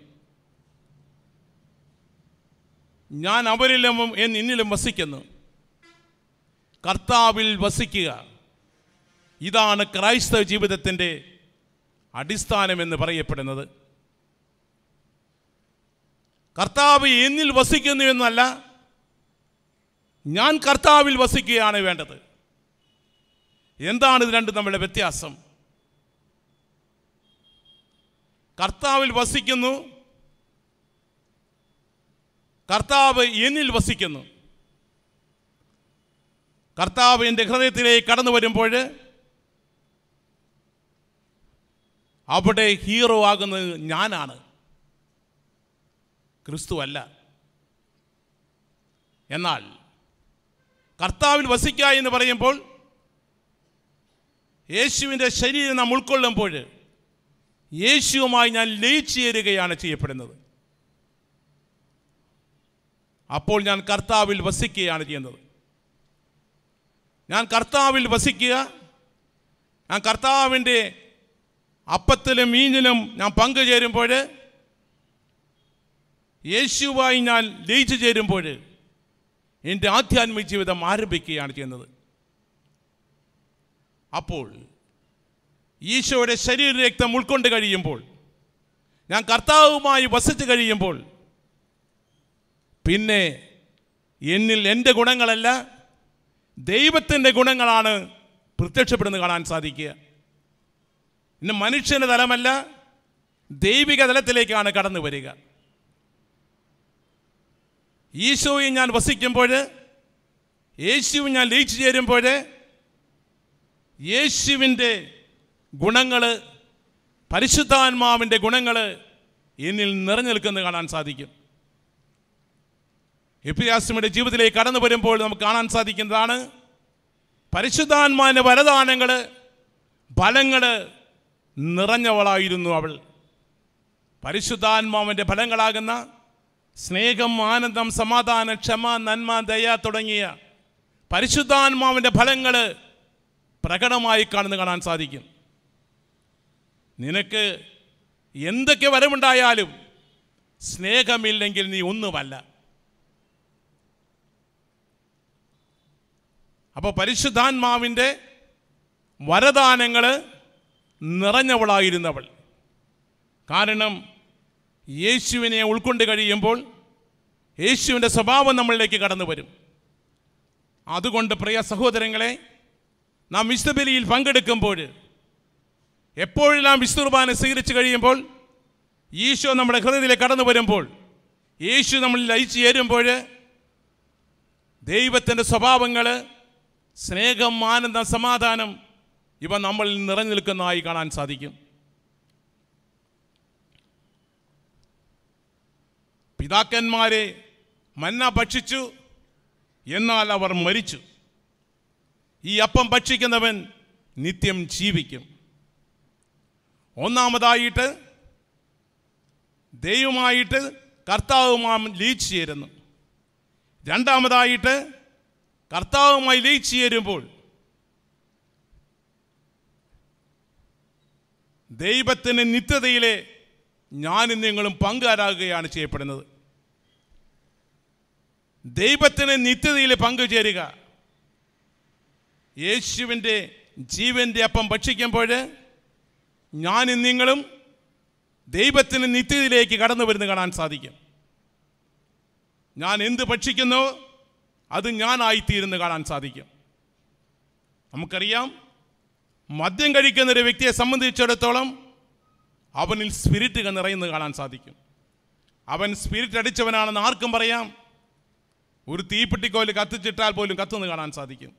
ഞാൻ അവനിലും എന്നിലും വസിക്കുന്നു. കർത്താവിൽ വസിക്കുക, ഇതാണ് ക്രൈസ്തവ ജീവിതത്തിൻ്റെ അടിസ്ഥാനമെന്ന് പറയപ്പെടുന്നത്. കർത്താവ് എന്നിൽ വസിക്കുന്നു എന്നല്ല, ഞാൻ കർത്താവിൽ വസിക്കുകയാണ് വേണ്ടത്. എന്താണ് ഇത് രണ്ടും തമ്മിലുള്ള വ്യത്യാസം? കർത്താവിൽ വസിക്കുന്നു, കർത്താവ് എന്നിൽ വസിക്കുന്നു. കർത്താവ് എൻ്റെ ഹൃദയത്തിലേക്ക് കടന്നു വരുമ്പോൾ അവിടെ ഹീറോ ആകുന്നത് ഞാനാണ്, ക്രിസ്തു അല്ല. എന്നാൽ കർത്താവിൽ വസിക്കുക എന്ന് പറയുമ്പോൾ യേശുവിൻ്റെ ശരീരം നാം ഉൾക്കൊള്ളുമ്പോൾ യേശുവുമായി ഞാൻ ലയിച്ചു ചേരുകയാണ് ചെയ്യപ്പെടുന്നത്. അപ്പോൾ ഞാൻ കർത്താവിൽ വസിക്കുകയാണ് ചെയ്യുന്നത്. ഞാൻ കർത്താവിൽ വസിക്കുക, ഞാൻ കർത്താവിൻ്റെ അപ്പത്തിലും മീനിലും ഞാൻ പങ്കുചേരുമ്പോൾ, യേശുവായി ഞാൻ ലയിച്ചു ചേരുമ്പോൾ എൻ്റെ ആധ്യാത്മിക ജീവിതം ആരംഭിക്കുകയാണ് ചെയ്യുന്നത്. അപ്പോൾ ഈശോയുടെ ശരീരരക്തം ഉൾക്കൊണ്ട് കഴിയുമ്പോൾ, ഞാൻ കർത്താവുമായി വസിച്ച് കഴിയുമ്പോൾ, പിന്നെ എന്നിൽ എൻ്റെ ഗുണങ്ങളല്ല ദൈവത്തിൻ്റെ ഗുണങ്ങളാണ് പ്രത്യക്ഷപ്പെടുന്നത് കാണാൻ സാധിക്കുക. ഇന്ന് മനുഷ്യൻ്റെ തലമല്ല, ദൈവിക തലത്തിലേക്കാണ് കടന്നു വരിക. ഈശോയിൽ ഞാൻ വസിക്കുമ്പോൾ, യേശുവിൽ ഞാൻ ലയിച്ചു ചേരുമ്പോൾ, യേശുവിൻ്റെ ഗുണങ്ങൾ, പരിശുദ്ധാത്മാവിൻ്റെ ഗുണങ്ങൾ എന്നിൽ നിറഞ്ഞു നിൽക്കുന്നത് കാണാൻ സാധിക്കും. എപ്പിയാസ്മിയുടെ ജീവിതത്തിലേക്ക് കടന്നു വരുമ്പോൾ നമുക്ക് കാണാൻ സാധിക്കുന്നതാണ്, പരിശുദ്ധാത്മാവിൻ്റെ വരദാനങ്ങൾ, ഫലങ്ങൾ നിറഞ്ഞവളായിരുന്നു അവൾ. പരിശുദ്ധാത്മാവിൻ്റെ ഫലങ്ങളാകുന്ന സ്നേഹം, ആനന്ദം, സമാധാനം, ക്ഷമ, നന്മ, ദയ തുടങ്ങിയ പരിശുദ്ധാത്മാവിൻ്റെ ഫലങ്ങൾ പ്രകടമായി കാണുന്ന കാണാൻ സാധിക്കും. നിനക്ക് എന്തൊക്കെ വരവുണ്ടായാലും സ്നേഹമില്ലെങ്കിൽ നീ ഒന്നുമല്ല. അപ്പോൾ പരിശുദ്ധാത്മാവിൻ്റെ വരദാനങ്ങൾ നിറഞ്ഞവളായിരുന്നവൾ. കാരണം യേശുവിനെ ഉൾക്കൊണ്ട് കഴിയുമ്പോൾ യേശുവിൻ്റെ സ്വഭാവം നമ്മളിലേക്ക് കടന്നു വരും. അതുകൊണ്ട് പ്രിയ സഹോദരങ്ങളെ, നാം വിശുദ്ധ ബലിയിൽ പങ്കെടുക്കുമ്പോൾ, എപ്പോഴെല്ലാം വിശുദ്ധ കുർബാന സ്വീകരിച്ച് കഴിയുമ്പോൾ, ഈശോ നമ്മുടെ ഹൃദയത്തിലേക്ക് കടന്നു വരുമ്പോൾ, യേശു നമ്മളിൽ ലയിച്ചു ചേരുമ്പോൾ, ദൈവത്തിൻ്റെ സ്വഭാവങ്ങൾ, സ്നേഹം, ആനന്ദം, സമാധാനം ഇവ നമ്മളിൽ നിറഞ്ഞു നിൽക്കുന്നതായി കാണാൻ സാധിക്കും. പിതാക്കന്മാരെ മന്ന ഭക്ഷിച്ചു, എന്നാൽ അവർ മരിച്ചു. ഈ അപ്പം ഭക്ഷിക്കുന്നവൻ നിത്യം ജീവിക്കും. ഒന്നാമതായിട്ട് ദൈവമായിട്ട് കർത്താവുമായി ലയിച്ചു ചേരുന്നു. രണ്ടാമതായിട്ട് കർത്താവുമായി ലയിച്ചു ചേരുമ്പോൾ ദൈവത്തിൻ്റെ നിത്യതയിലെ ഞാനും നിങ്ങളും പങ്കുകാരാകുകയാണ് ചെയ്യപ്പെടുന്നത്. ദൈവത്തിന് നിത്യതയിൽ പങ്കുചേരുക, യേശുവിൻ്റെ ജീവൻ്റെ അപ്പം ഭക്ഷിക്കുമ്പോൾ ഞാനും നിങ്ങളും ദൈവത്തിന് നിത്യതയിലേക്ക് കടന്നു വരുന്നത് കാണാൻ സാധിക്കും. ഞാൻ എന്ത് ഭക്ഷിക്കുന്നോ അത് ഞാനായിത്തീരുന്ന് കാണാൻ സാധിക്കും. നമുക്കറിയാം, മദ്യം കഴിക്കുന്ന ഒരു വ്യക്തിയെ സംബന്ധിച്ചിടത്തോളം അവനിൽ സ്പിരിറ്റ് നിറയുന്നത് കാണാൻ സാധിക്കും. അവൻ സ്പിരിറ്റ് അടിച്ചവനാണെന്ന് ആർക്കും പറയാം. ഒരു തീപ്പെട്ടിക്കോല് കത്തിച്ചിട്ടാൽ പോലും കത്തുന്നത് കാണാൻ സാധിക്കും.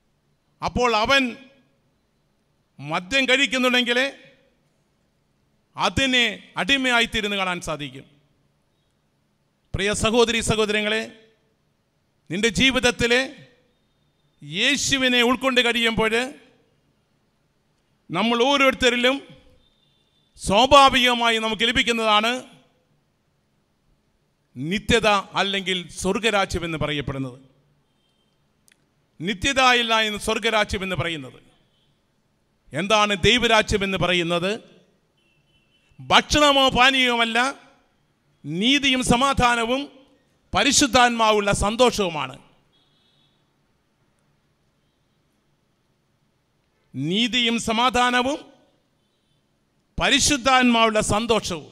അപ്പോൾ അവൻ മദ്യം കഴിക്കുന്നുണ്ടെങ്കിൽ അതിനെ അടിമയായിത്തീരുന്ന് കാണാൻ സാധിക്കും. പ്രിയ സഹോദരി സഹോദരങ്ങളെ, നിന്റെ ജീവിതത്തിൽ യേശുവിനെ ഉൾക്കൊണ്ട് കഴിയുമ്പോൾ നമ്മൾ ഓരോരുത്തരിലും സ്വാഭാവികമായി നമുക്ക് ലഭിക്കുന്നതാണ് നിത്യത അല്ലെങ്കിൽ സ്വർഗരാജ്യം എന്ന് പറയപ്പെടുന്നത്. നിത്യത ഇല്ല എന്ന് സ്വർഗരാജ്യം എന്ന് പറയുന്നത്. എന്താണ് ദൈവരാജ്യം എന്ന് പറയുന്നത്? ഭക്ഷണമോ പാനീയമല്ല, നീതിയും സമാധാനവും പരിശുദ്ധാത്മാവുള്ള സന്തോഷവുമാണ്. നീതിയും സമാധാനവും പരിശുദ്ധാത്മാവുള്ള സന്തോഷവും.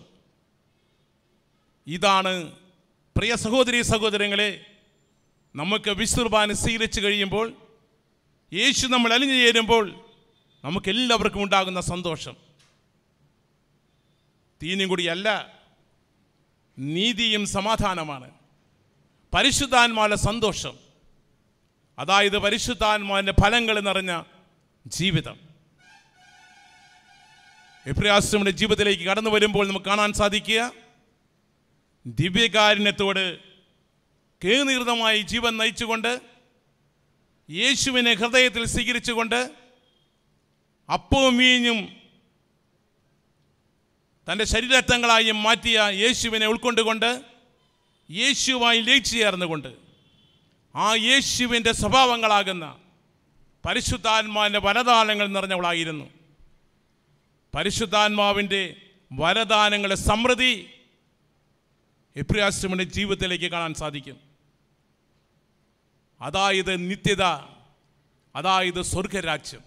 ഇതാണ് പ്രിയ സഹോദരി സഹോദരങ്ങളെ, നമുക്ക് വിശുദ്ധ സ്വീകരിച്ചു കഴിയുമ്പോൾ, യേശു നമ്മൾ അലിഞ്ഞു ചേരുമ്പോൾ നമുക്കെല്ലാവർക്കും ഉണ്ടാകുന്ന സന്തോഷം. തീനും കൂടിയല്ല, നീതിയും സമാധാനമാണ്, പരിശുദ്ധാത്മാവിലെ സന്തോഷം. അതായത് പരിശുദ്ധാത്മാവിൻ്റെ ഫലങ്ങൾ നിറഞ്ഞ ജീവിതം. എബ്രായരുടെ ജീവിതത്തിലേക്ക് കടന്നു വരുമ്പോൾ നമുക്ക് കാണാൻ സാധിക്കുക, ദിവ്യകാരുണ്യത്തോട് കേനീർന്നമായി ജീവൻ നയിച്ചുകൊണ്ട്, യേശുവിനെ ഹൃദയത്തിൽ സ്വീകരിച്ചുകൊണ്ട്, അപ്പവും വീഞ്ഞും തൻ്റെ ശരീരത്തങ്ങളായും മാറ്റിയ യേശുവിനെ ഉൾക്കൊണ്ടുകൊണ്ട്, യേശുവായി ലയിച്ചു ചേർന്നുകൊണ്ട്, ആ യേശുവിൻ്റെ സ്വഭാവങ്ങളാകുന്ന പരിശുദ്ധാത്മാവിൻ്റെ വരദാനങ്ങൾ നിറഞ്ഞവളായിരുന്നു. പരിശുദ്ധാത്മാവിൻ്റെ വരദാനങ്ങളുടെ സമൃദ്ധി എബ്രായരുടെ ജീവിതത്തിലേക്ക് കാണാൻ സാധിക്കും. അതായത് നിത്യത, അതായത് സ്വർഗരാജ്യം.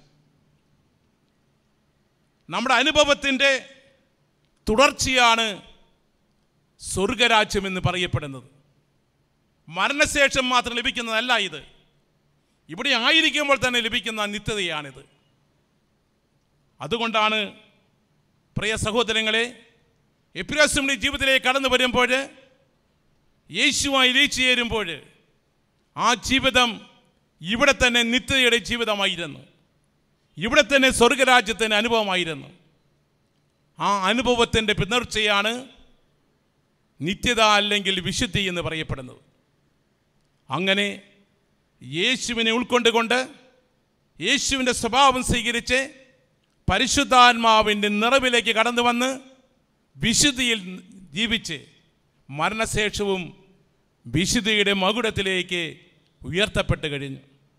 നമ്മുടെ അനുഭവത്തിൻ്റെ തുടർച്ചയാണ് സ്വർഗരാജ്യം എന്ന് പറയപ്പെടുന്നത്. മരണശേഷം മാത്രം ലഭിക്കുന്നതല്ല ഇത്. ഇവിടെ ആയിരിക്കുമ്പോൾ തന്നെ ലഭിക്കുന്ന നിത്യതയാണിത്. അതുകൊണ്ടാണ് പ്രിയ സഹോദരങ്ങളെ, എബ്രായരുടെ ജീവിതത്തിലേക്ക് കടന്നു വരുമ്പോൾ, യേശുവായി ലയിച്ചു ചേരുമ്പോൾ, ആ ജീവിതം ഇവിടെ തന്നെ നിത്യതയുടെ ജീവിതമായിരുന്നു. ഇവിടെ തന്നെ സ്വർഗരാജ്യത്തിൻ്റെ അനുഭവമായിരുന്നു. ആ അനുഭവത്തിൻ്റെ പിന്തുടർച്ചയാണ് നിത്യത അല്ലെങ്കിൽ വിശുദ്ധി എന്ന് പറയപ്പെടുന്നത്. അങ്ങനെ യേശുവിനെ ഉൾക്കൊണ്ടുകൊണ്ട്, യേശുവിൻ്റെ സ്വഭാവം സ്വീകരിച്ച്, പരിശുദ്ധാത്മാവിൻ്റെ നിറവിലേക്ക് കടന്നു വന്ന് വിശുദ്ധിയിൽ ജീവിച്ച് മരണശേഷവും വിശുദ്ധിയുടെ മകുടത്തിലേക്ക് ഉയർത്തപ്പെട്ട് കഴിഞ്ഞു.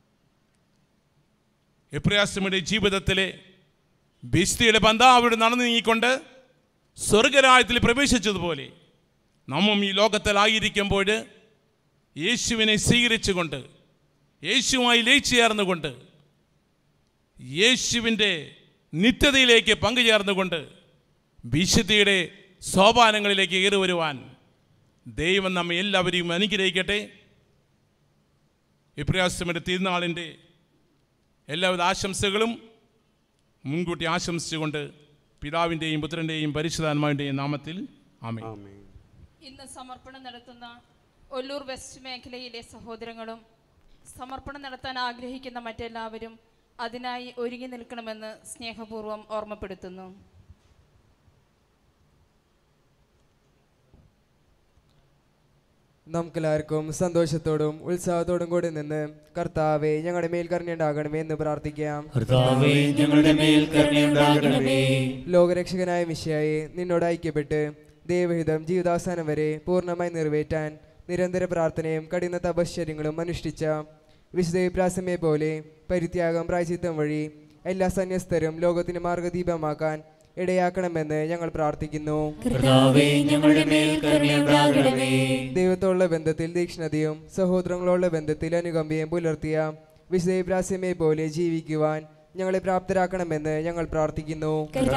എബ്രായരുടെ ജീവിതത്തിലെ വിശുദ്ധിയുടെ പന്താവിടെ നടന്നു നീങ്ങിക്കൊണ്ട് സ്വർഗരാജ്യത്തിൽ പ്രവേശിച്ചതുപോലെ നാം ഈ ലോകത്തിലായിരിക്കുമ്പോൾ യേശുവിനെ സ്വീകരിച്ചുകൊണ്ട്, യേശുവുമായി ലയിച്ചു ചേർന്നുകൊണ്ട്, യേശുവിൻ്റെ നിത്യതയിലേക്ക് പങ്കുചേർന്നുകൊണ്ട് വിശുദ്ധിയുടെ സോപാനങ്ങളിലേക്ക് കയറി വരുവാൻ ദൈവം നമ്മെ എല്ലാവരെയും അനുഗ്രഹിക്കട്ടെ. എബ്രായരുടെ തിരുനാളിൻ്റെ എല്ലാവിധ ആശംസകളും മുൻകൂട്ടി ആശംസിച്ചുകൊണ്ട് പിതാവിൻ്റെയും പുത്രൻ്റെയും പരിശുദ്ധാത്മാവിൻ്റെയും നാമത്തിൽ ആമേൻ. ഇന്ന് സമർപ്പണം നടത്തുന്ന ഒല്ലൂർ വെസ്റ്റ് മേഖലയിലെ സഹോദരങ്ങളും സമർപ്പണം നടത്താൻ ആഗ്രഹിക്കുന്ന മറ്റെല്ലാവരും അതിനായി ഒരുങ്ങി നിൽക്കണമെന്ന് സ്നേഹപൂർവ്വം ഓർമ്മപ്പെടുത്തുന്നു. നമുക്കെല്ലാവർക്കും സന്തോഷത്തോടും ഉത്സാഹത്തോടും കൂടി നിന്ന് കർത്താവേ ഞങ്ങളുടെ മേൽ കരുണയുണ്ടാകണമേ എന്ന് പ്രാർത്ഥിക്കാം. കർത്താവേ ഞങ്ങളുടെ മേൽ കരുണയുണ്ടാകണമേ. ലോകരക്ഷകനായ മിശിഹായെ നിന്നോട് ഐക്യപ്പെട്ട് ദൈവഹിതം ജീവിതാവസാനം വരെ പൂർണ്ണമായി നിറവേറ്റാൻ നിരന്തര പ്രാർത്ഥനയും കഠിന തപശ്ചര്യങ്ങളും അനുഷ്ഠിച്ച വിശുദ്ധ എബ്രായരെ പോലെ പരിത്യാഗം പ്രായശ്ചിത്തം വഴി എല്ലാ സന്യസ്തരും ലോകത്തിന് മാർഗദീപമാക്കാൻ ഇടയാക്കണമെന്ന് ഞങ്ങൾ പ്രാർത്ഥിക്കുന്നു. ദൈവത്തോടുള്ള ബന്ധത്തിൽ തീക്ഷ്ണതയും സഹോദരങ്ങളോടുള്ള ബന്ധത്തിൽ അനുകമ്പയും പുലർത്തിയ വിശുദ്ധ എബ്രായരെ പോലെ ജീവിക്കുവാൻ ഞങ്ങളെ പ്രാപ്തരാക്കണമെന്ന് ഞങ്ങൾ പ്രാർത്ഥിക്കുന്നു.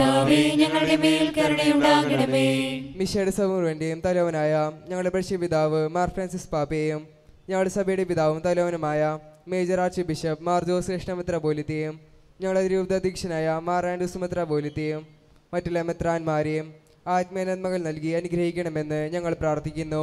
മിശയുടെ സഭയുടെയും തലവനായ ഞങ്ങളുടെ പരിശുദ്ധ പിതാവ് മാർ ഫ്രാൻസിസ് പാപ്പയെയും ഞങ്ങളുടെ സഭയുടെ പിതാവും തലവനുമായ major archbishop Mar Jose കൃഷ്ണമിത്രപോലിത്തെയും ഞങ്ങളുടെ രൂപതാധ്യക്ഷനായ മാർ ആൻഡ്രൂസ് മിത്രപോലിത്തെയും മറ്റുള്ള മെത്രാന്മാരെയും ആത്മീയനന്മകൾ നൽകി അനുഗ്രഹിക്കണമെന്ന് ഞങ്ങൾ പ്രാർത്ഥിക്കുന്നു.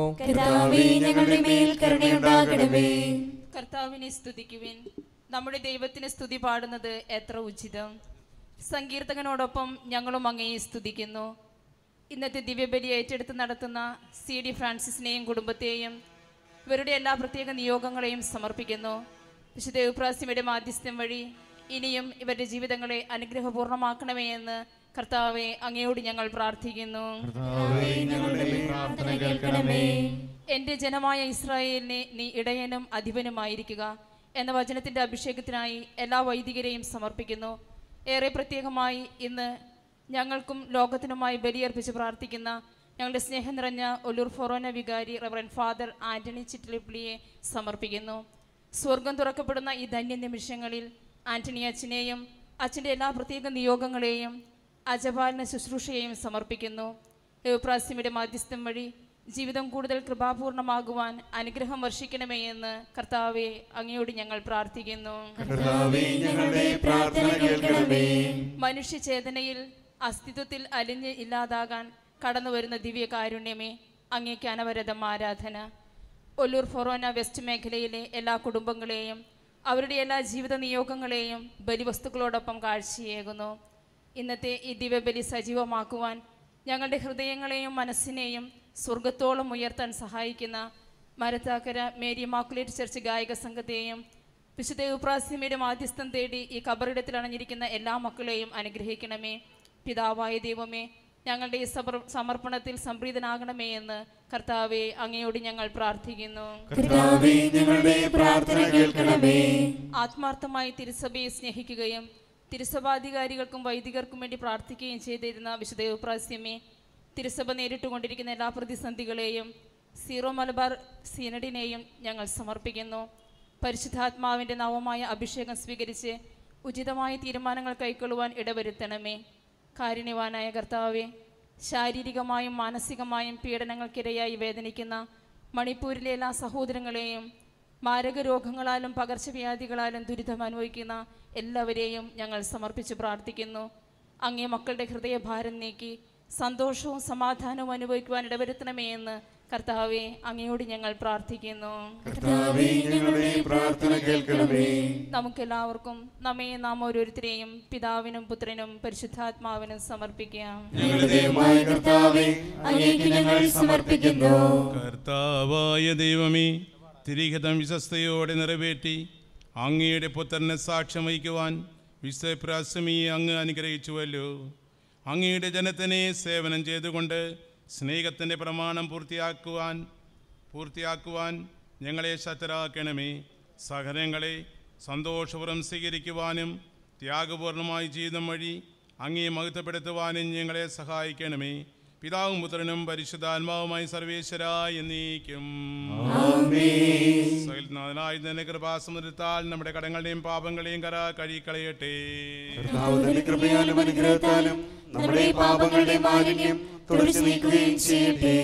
കർത്താവിനെ സ്തുതിക്കുവിൻ. നമ്മുടെ ദൈവത്തിന് സ്തുതി പാടുന്നത് എത്ര ഉചിതം. സങ്കീർത്തകനോടൊപ്പം ഞങ്ങളും അങ്ങയെ സ്തുതിക്കുന്നു. ഇന്നത്തെ ദിവ്യബലി ഏറ്റെടുത്ത് നടത്തുന്ന സി ഡി ഫ്രാൻസിസിനെയും കുടുംബത്തെയും ഇവരുടെ എല്ലാ പ്രത്യേക നിയോഗങ്ങളെയും സമർപ്പിക്കുന്നു. വിശുദ്ധ യൂപ്രാസ്യയുടെ മാധ്യസ്ഥം വഴി ഇനിയും ഇവരുടെ ജീവിതങ്ങളെ അനുഗ്രഹപൂർണ്ണമാക്കണമേ എന്ന് കർത്താവെ അങ്ങയോട് ഞങ്ങൾ പ്രാർത്ഥിക്കുന്നു. എൻ്റെ ജനമായ ഇസ്രായേലിനെ നീ ഇടയനും അധിപനുമായിരിക്കുക എന്ന വചനത്തിൻ്റെ അഭിഷേകത്തിനായി എല്ലാ വൈദികരെയും സമർപ്പിക്കുന്നു. ഏറെ പ്രത്യേകമായി ഇന്ന് ഞങ്ങൾക്കും ലോകത്തിനുമായി ബലിയർപ്പിച്ച് പ്രാർത്ഥിക്കുന്ന ഞങ്ങളുടെ സ്നേഹം നിറഞ്ഞ ഒല്ലൂർ ഫൊറോന വികാരി റവറൻ ഫാദർ ആന്റണി ചിറ്റിലിപ്പിളിയെ സമർപ്പിക്കുന്നു. സ്വർഗം തുറക്കപ്പെടുന്ന ഈ ധന്യ നിമിഷങ്ങളിൽ ആന്റണി അച്ഛനെയും അച്ഛൻ്റെ എല്ലാ പ്രത്യേക നിയോഗങ്ങളെയും അജപാലന ശുശ്രൂഷയെയും സമർപ്പിക്കുന്നു. യൂപ്രാസ്യയുടെ മാധ്യസ്ഥം വഴി ജീവിതം കൂടുതൽ കൃപാപൂർണമാകുവാൻ അനുഗ്രഹം വർഷിക്കണമേ എന്ന് കർത്താവെ അങ്ങയോട് ഞങ്ങൾ പ്രാർത്ഥിക്കുന്നു. മനുഷ്യചേതനയിൽ അസ്തിത്വത്തിൽ അലിഞ്ഞ് ഇല്ലാതാകാൻ കടന്നു വരുന്ന ദിവ്യകാരുണ്യമേ, അങ്ങേക്ക് അനവരതം ആരാധന. ഒല്ലൂർ ഫൊറോന വെസ്റ്റ് മേഖലയിലെ എല്ലാ കുടുംബങ്ങളെയും അവരുടെ എല്ലാ ജീവിത നിയോഗങ്ങളെയും ബലിവസ്തുക്കളോടൊപ്പം കാഴ്ചയേകുന്നു. ഇന്നത്തെ ഈ ദിവ്യബലി സജീവമാക്കുവാൻ ഞങ്ങളുടെ ഹൃദയങ്ങളെയും മനസ്സിനെയും സ്വർഗത്തോളം ഉയർത്താൻ സഹായിക്കുന്ന മരത്താക്കര മേരി ഇമാക്കുലേറ്റ് ചർച്ച് ഗായക സംഘത്തെയും വിശുദ്ധ യൂപ്രാസ്യയുടെ മാധ്യസ്ഥം തേടി ഈ കബറിടത്തിൽ അണഞ്ഞിരിക്കുന്ന എല്ലാ മക്കളെയും അനുഗ്രഹിക്കണമേ. പിതാവായ ദൈവമേ, ഞങ്ങളുടെ ഈ സമർപ്പണത്തിൽ സംപ്രീതനാകണമേ എന്ന് കർത്താവെ അങ്ങയോട് ഞങ്ങൾ പ്രാർത്ഥിക്കുന്നു. ആത്മാർത്ഥമായി തിരുസഭയെ സ്നേഹിക്കുകയും തിരുസഭാധികാരികൾക്കും വൈദികർക്കും വേണ്ടി പ്രാർത്ഥിക്കുകയും ചെയ്തിരുന്ന വിശുദ്ധ യൂപ്രാസ്യമേ, തിരുസഭ നേരിട്ടുകൊണ്ടിരിക്കുന്ന എല്ലാ പ്രതിസന്ധികളെയും സീറോ മലബാർ സീനഡിനെയും ഞങ്ങൾ സമർപ്പിക്കുന്നു. പരിശുദ്ധാത്മാവിൻ്റെ നവമായ അഭിഷേകം സ്വീകരിച്ച് ഉചിതമായ തീരുമാനങ്ങൾ കൈക്കൊള്ളുവാൻ ഇടവരുത്തണമേ. കാരുണ്യവാനായ കർത്താവെ, ശാരീരികമായും മാനസികമായും പീഡനങ്ങൾക്കിരയായി വേദനിക്കുന്ന മണിപ്പൂരിലെ എല്ലാ സഹോദരങ്ങളെയും മാരക രോഗങ്ങളാലും പകർച്ചവ്യാധികളാലും ദുരിതം അനുഭവിക്കുന്ന എല്ലാവരെയും ഞങ്ങൾ സമർപ്പിച്ച് പ്രാർത്ഥിക്കുന്നു. അങ്ങേ മക്കളുടെ ഹൃദയഭാരം നീക്കി സന്തോഷവും സമാധാനവും അനുഭവിക്കുവാൻ ഇടവരുത്തണമേ എന്ന് കർത്താവെ അങ്ങയോട് ഞങ്ങൾ പ്രാർത്ഥിക്കുന്നു. നമുക്കെല്ലാവർക്കും നമ്മെ നാം ഓരോരുത്തരെയും പിതാവിനും പുത്രനും പരിശുദ്ധാത്മാവിനും സമർപ്പിക്കാം. കർത്താവായ ദൈവമേ, തിരിഹിതം വിശ്വസ്തയോടെ നിറവേറ്റി അങ്ങയുടെ പുത്രനെ സാക്ഷ്യം വഹിക്കുവാൻ വിശ്വപ്രാസമിയെ അങ്ങ് അനുഗ്രഹിച്ചുവല്ലോ. അങ്ങയുടെ ജനത്തിനെ സേവനം ചെയ്തുകൊണ്ട് സ്നേഹത്തിൻ്റെ പ്രമാണം പൂർത്തിയാക്കുവാൻ പൂർത്തിയാക്കുവാൻ ഞങ്ങളെ ശക്തരാക്കണമേ. സഹനങ്ങളെ സന്തോഷപൂർവ്വം സ്വീകരിക്കുവാനും ത്യാഗപൂർണമായ ജീവിതം വഴി അങ്ങേ മഹത്വപ്പെടുത്തുവാനും ഞങ്ങളെ സഹായിക്കണമേ. പിതാവും പുത്രനും പരിശുദ്ധാത്മാവുമായി സർവേശ്വരായ എന്നേക്കും. സകലനാഥനായ നിന്റെ കൃപാസമുദ്രത്താൽ നമ്മുടെ കടങ്ങളുടെയും പാപങ്ങളെയും കര കഴുകിക്കളയട്ടെ. കൃപയാലും അനുഗ്രഹത്താലും നമ്മുടെ പാപങ്ങളുടെ മാലിന്യം തുടച്ചു നീക്കുകയും ചെയ്യട്ടെ.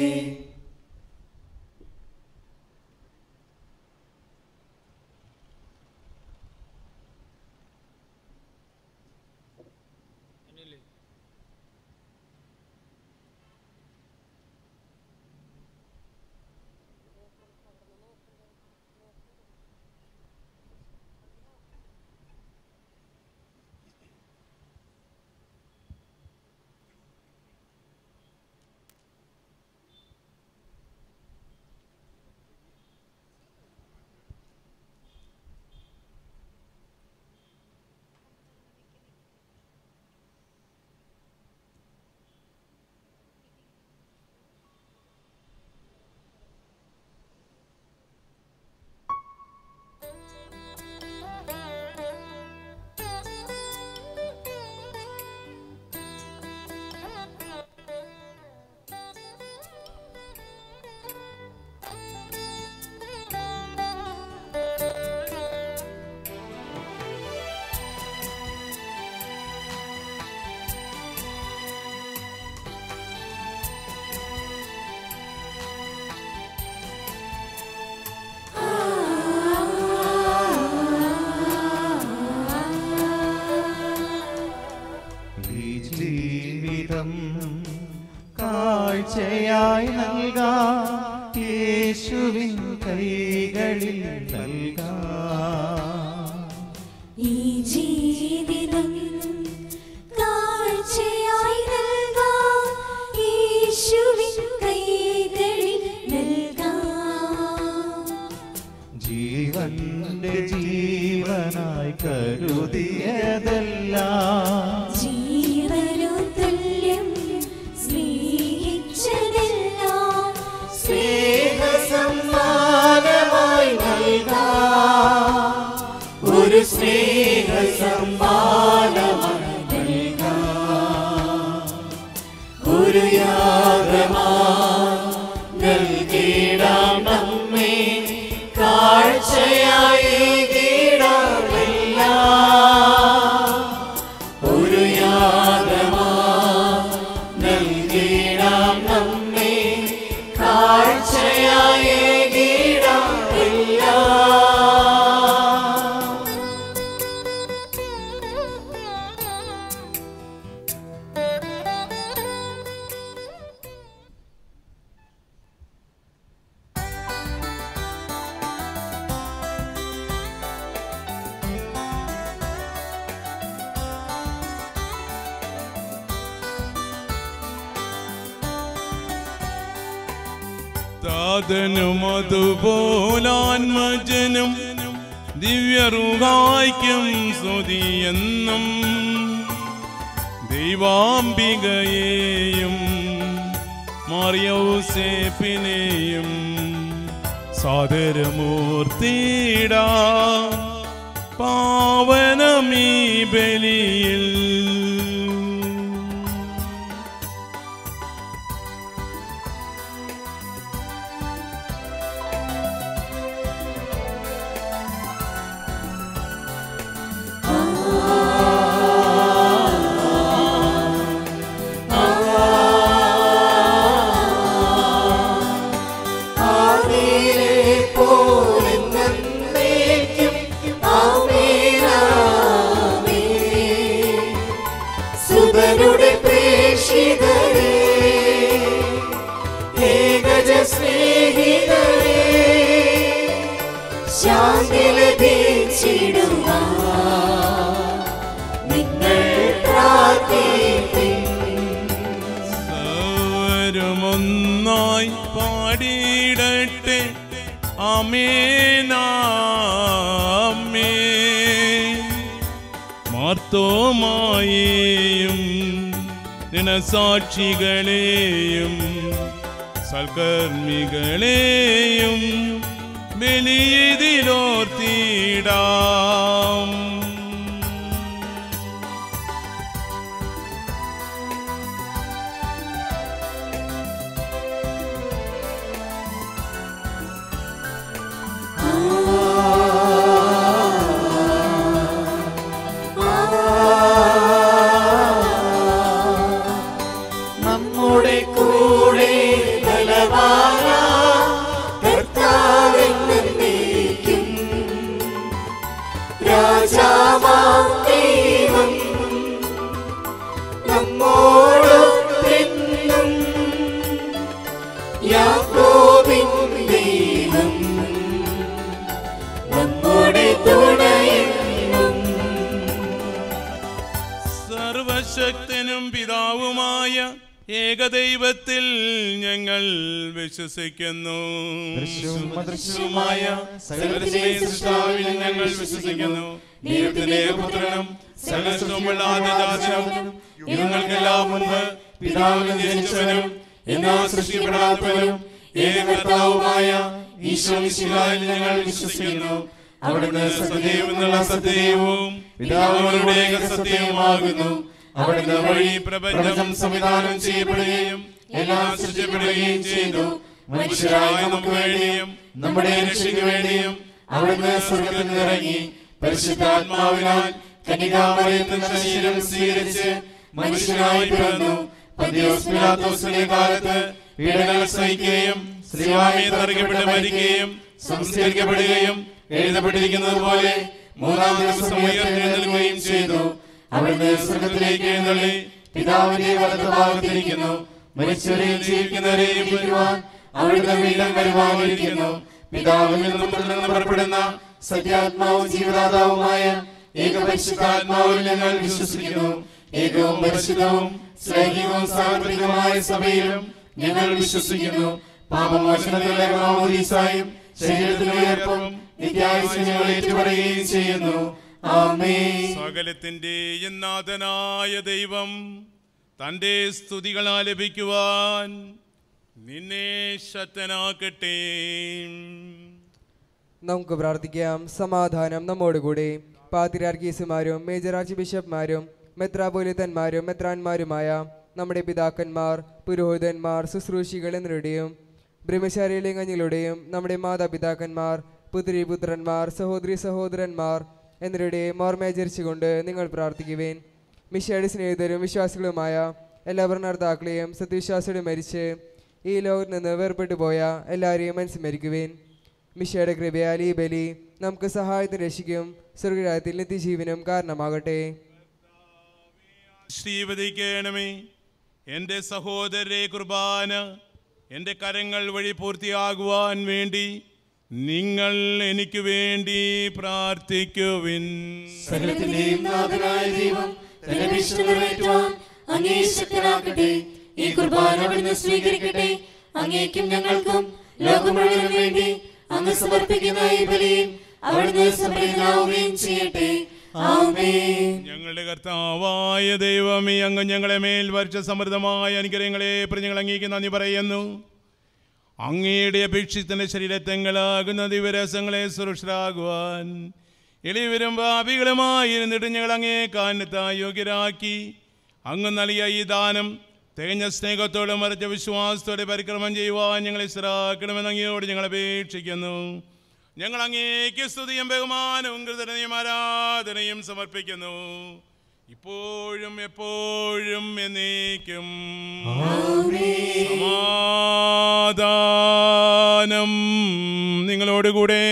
കാഴ്ചയായി നൽകാം, യേശുവിൻ കൈകളിൽ നൽകാം. ഈ ജീവിതം കാഴ്ചയായി നൽകാം, ഒരു യാഗമായി നൽകിടാം നമ്മെ കാഴ്ചയായി ഒരു യാഗമായി നൽകിടാം നമ്മെ കാഴ്ചയായി താതനും അതുപോലാത്മജനും ദിവ്യറുഹായ്ക്കും സ്തുതിയെന്നും ദൈവാംബികയെയും മറിയൗസേപ്പിനെയും സാദരമൂർത്തിടാ പാവനമീ ബലിയിൽ ഒന്നായി പാടിയിടട്ടെ ആമേനാമേ. മാർത്തോമായെയും ദിനസാക്ഷികളെയും സൽക്കർമ്മികളെയും ബലിയിതിലോർത്തിടാം. സർവശക്തനും പിതാവുമായ ഏകദൈവത്തിൽ ഞങ്ങൾ വിശ്വസിക്കുന്നു. ദൃശ്യവുമായ സകലത്തിന്റെയും സൃഷ്ടാവിൽ ഞങ്ങൾ വിശ്വസിക്കുന്നു. ദൈവത്തിന്റെ ഏകപുത്രനും സകലസുമുള്ള ആദ്യജാതനും യുഗങ്ങൾക്കെല്ലാം മുൻപ് പിതാവിൽ ജനിച്ചവനും എന്നാ സൃഷ്ടിക്കപ്പെടാത്തവനും ഏകകർത്താവുമായ ഈശോ മിശിഹായിൽ ഞങ്ങൾ വിശ്വസിക്കുന്നു. അവിടുന്ന് സത്യദൈവം എന്നുള്ള സത്യദൈവവും പിതാവിനോട് ഏകസത്യവുമാകുന്നു. അവിടുന്ന് വഴി പ്രപഞ്ചം സംവിധാനം ചെയ്യപ്പെടുകയും എല്ലാം സൃഷ്ടിക്കപ്പെടുകയും ചെയ്തു. മനുഷ്യരായ നമുക്ക് വേണ്ടിയും നമ്മുടെ രക്ഷയ്ക്ക് വേണ്ടിയും അവിടുന്ന് സ്വർഗ്ഗത്തിൽ നിന്നിറങ്ങി പരിശുദ്ധാത്മാവിനാൽ കന്യകാമറിയത്തിൽ ശരീരം സ്വീകരിച്ച് മനുഷ്യനായി പിറന്നു. പന്തിയോസ് പിലാത്തോസിന്റെ കാലത്ത് പീഡനങ്ങൾ സഹിക്കുകയും സ്ത്രീവാമയെ തറയ്ക്കപ്പെട്ട് മരിക്കുകയും സംസ്കരിക്കപ്പെടുകയും എഴുതപ്പെട്ടിരിക്കുന്നത് പോലെ മൂന്നാം ദിവസം ഉയർത്തെഴുന്നേൽക്കുകയും ചെയ്തു. അവിടുന്ന് സ്വർഗ്ഗത്തിലേക്ക് എഴുന്നള്ളി പിതാവിന്റെ വലതുഭാഗത്തിരിക്കുന്നു. മരിച്ചവരെയും ജീവിക്കുന്നവരെയും വിധിക്കുവാൻ അവിടുന്ന് വീണ്ടും വരുവാനിരിക്കുന്നു. പിതാവിൽ നിന്നും പുത്രനിൽ നിന്നും പുറപ്പെടുന്ന സത്യാത്മാവും ജീവദാതാവുമായ ഏകപരിശുദ്ധാത്മാവിൽ ഞങ്ങൾ വിശ്വസിക്കുന്നു. ഏകവും പരിശുദ്ധവും സ്നേഹികവും സാർവത്രികമായ സഭയിലും ഞങ്ങൾ വിശ്വസിക്കുന്നു. പാപമോചനത്തിലുള്ള മാമോദീസായും ശരീരത്തിലെ ഉയർപ്പും നിത്യായുസ്സും ഞങ്ങൾ ഏറ്റുപറയുകയും ചെയ്യുന്നു. ആമേൻ. സകലത്തിന്റെയും നാഥനായ ദൈവം തന്റെ സ്തുതികൾ ആലപിക്കുവാൻ നിന്നെ ശക്തനാക്കട്ടെ. നമുക്ക് പ്രാർത്ഥിക്കാം. സമാധാനം നമ്മോടുകൂടി. പാതിരാർക്കീസുമാരും മേജർ ആർച്ച് ബിഷപ്പ്മാരും മെത്രാപോലിത്തന്മാരും മെത്രാന്മാരുമായ നമ്മുടെ പിതാക്കന്മാർ, പുരോഹിതന്മാർ, ശുശ്രൂഷികൾ എന്നിവരുടെയും ബ്രഹ്മചാരിലിംഗങ്ങളുടെയും നമ്മുടെ മാതാപിതാക്കന്മാർ, പുത്രി പുത്രന്മാർ, സഹോദരി സഹോദരന്മാർ എന്നിവരുടെയും ഓർമ്മയാചരിച്ചുകൊണ്ട് നിങ്ങൾ പ്രാർത്ഥിക്കുവേൻ. മിശയുടെ സ്നേഹിതരും വിശ്വാസികളുമായ എല്ലാ ഭരണകർത്താക്കളെയും സത്യവിശ്വാസികളും മരിച്ച് ഈ ലോകത്ത് നിന്ന് വേർപെട്ടു പോയ എല്ലാവരെയും മനസ്സുമരിക്കുവേൻ. മിശയുടെ കൃപയാൽ ഈ ബലി നമുക്ക് സഹായത്തിന് രക്ഷിക്കും സ്വർഗരാജ്യത്തിൽ നിത്യജീവനും കാരണമാകട്ടെ. ശ്രീവദിക്കണമേ. എൻ്റെ സഹോദരരെ, കുർബാന എൻ്റെ കരങ്ങൾ വഴി പൂർത്തിയാകുവാൻ വേണ്ടി നിങ്ങൾ എനിക്ക് വേണ്ടി പ്രാർത്ഥിക്കുവിൻ. സകലത്തിന്റെയും നാഥനായ ദൈവം തന്റെ അഭിഷ്ടം നിറവേറ്റുവാൻ അങ്ങേ ശക്തനാക്കട്ടെ. ഈ കുർബാന അവിടുന്ന് സ്വീകരിക്കട്ടെ. അങ്ങേക്കും ഞങ്ങൾക്കും ലോകം മുഴുവനും വേണ്ടി അങ്ങ് സമർപ്പിക്കുന്ന ഈ ബലിയിൽ അവിടുന്ന് സംപ്രീതനാവുകയും ചെയ്യട്ടെ. ആമേൻ. ഞങ്ങളുടെ കർത്താവായ ദൈവമേ, അങ്ങ് ഞങ്ങളെ മേൽ വരിച്ച സമൃദ്ധമായ അനുഗ്രഹങ്ങളെ പ്രതി ഞങ്ങൾ അങ്ങേക്ക് നന്ദി പറയുന്നു. അങ്ങയുടെ അപേക്ഷിതന്റെ ശരീരത്വങ്ങളാകുന്ന ദിവരസങ്ങളെ സുരക്ഷിതരാകുവാൻ എളിയവരും പാപികളുമായിരുന്നിട്ട് ഞങ്ങൾ അങ്ങേ കാരണത്താൽ യോഗ്യരാക്കി. അങ്ങ് നൽകിയ ഈ ദാനം തികഞ്ഞ സ്നേഹത്തോടെ മറിച്ച വിശ്വാസത്തോടെ പരിക്രമം ചെയ്യുവാൻ ഞങ്ങളെ സ്ഥിരാക്കണമെന്ന് അങ്ങയോട് ഞങ്ങൾ അപേക്ഷിക്കുന്നു. ഞങ്ങൾ അങ്ങേക്ക് സ്തുതിയും ബഹുമാനവും കൃതജ്ഞതയും ആരാധനയും സമർപ്പിക്കുന്നു, ഇപ്പോഴും എപ്പോഴും എന്നേക്കും. സമാധാനം നിങ്ങളോടുകൂടെ.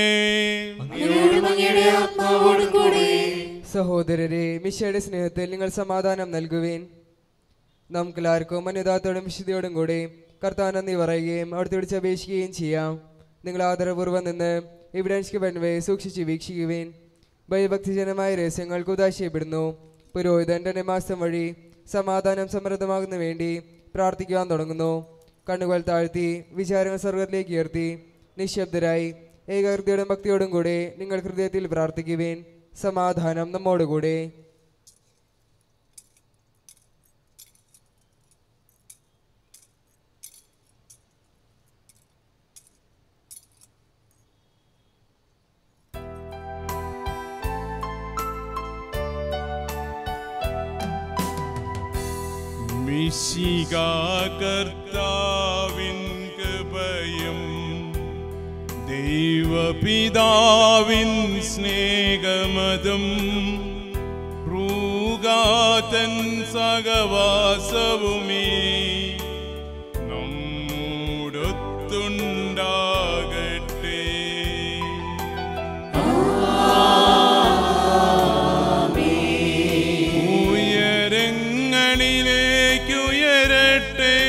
സഹോദരരെ, മിശയുടെ സ്നേഹത്തിൽ നിങ്ങൾ സമാധാനം നൽകുവേൻ. നമുക്കെല്ലാവർക്കും അനുതാത്തോടും വിശുദ്ധിയോടും കൂടി കർത്താവിന് നന്ദി പറയുകയും അവിടുത്തെ വിളിച്ചപേക്ഷിക്കുകയും ചെയ്യാം. നിങ്ങൾ ആദരപൂർവ്വം നിന്ന് എവിഡൻസ് വൻവേ സൂക്ഷിച്ച് വീക്ഷിക്കുവേൻ. ഭയഭക്തിജനമായ രഹസ്യങ്ങൾക്ക് ഉദാശയപ്പെടുന്നു. പുരോഹിതൻ തന്റെ മാസം വഴി സമാധാനം സമൃദ്ധമാകുന്ന വേണ്ടി പ്രാർത്ഥിക്കുവാൻ തുടങ്ങുന്നു. കണ്ണുകൾ താഴ്ത്തി വിചാരങ്ങൾ സ്വർഗത്തിലേക്ക് ഉയർത്തി നിശബ്ദരായി ഏകാഗ്രതയോടും ഭക്തിയോടും കൂടെ നിങ്ങൾ ഹൃദയത്തിൽ പ്രാർത്ഥിക്കുവേൻ. സമാധാനം നമ്മോടുകൂടെ. കർത്താവിൻ കൃപയും ദൈവപിതാവിൻ സ്നേഹമതും റൂഹാതൻ സഹവാസവുമേ നമ്മോടൊത്തുണ്ടാകട്ടെ. ഉയരങ്ങളിലേക്കുയരട്ടെ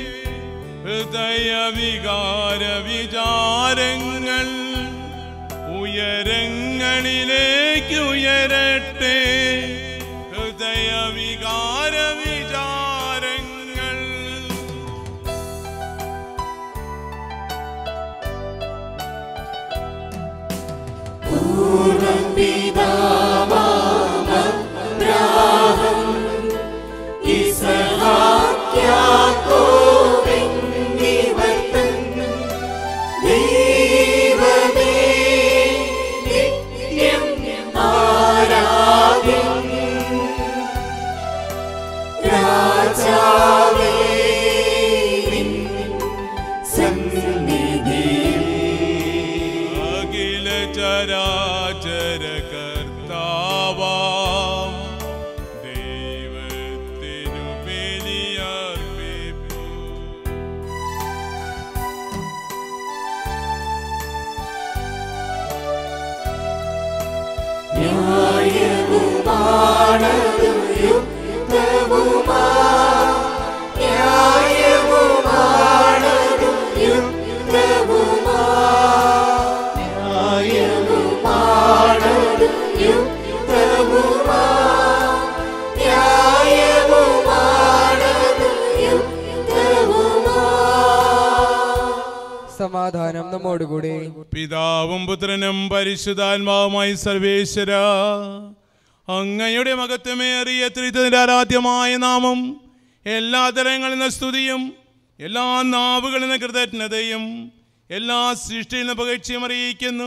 ഹൃദയവികാര വിചാരങ്ങൾ, ഉയരങ്ങളിലേക്കുയരട്ടെ ഹൃദയവികാര വിചാരങ്ങൾ. അഖില ചരാചര കർത്താവാം ദൈവത്തിനു ബലിയർപ്പിപ്പൂ. ന്യായവുമാണതു യുക്തവുമാ, ന്യായവുമാണതു യുക്തവുമാ, ന്യായവുമാണതു യുക്തവുമാ, ന്യായവുമാണതു യുക്തവുമാ. സമാധാനം നമ്മോടുകൂടി. പിതാവും പുത്രനും പരിശുദ്ധാത്മാവുമായി സർവേശ്വര, അങ്ങയുടെ മഹത്വമേറിയ ത്രിത്വത്തിന്റെ ആരാധ്യമായ നാമം എല്ലാ തലങ്ങളിൽ നിന്ന് സ്തുതിയും എല്ലാ നാവുകളിൽ നിന്ന് കൃതജ്ഞതയും എല്ലാ സൃഷ്ടിയിൽ നിന്ന് പകർച്ചയും അറിയിക്കുന്നു.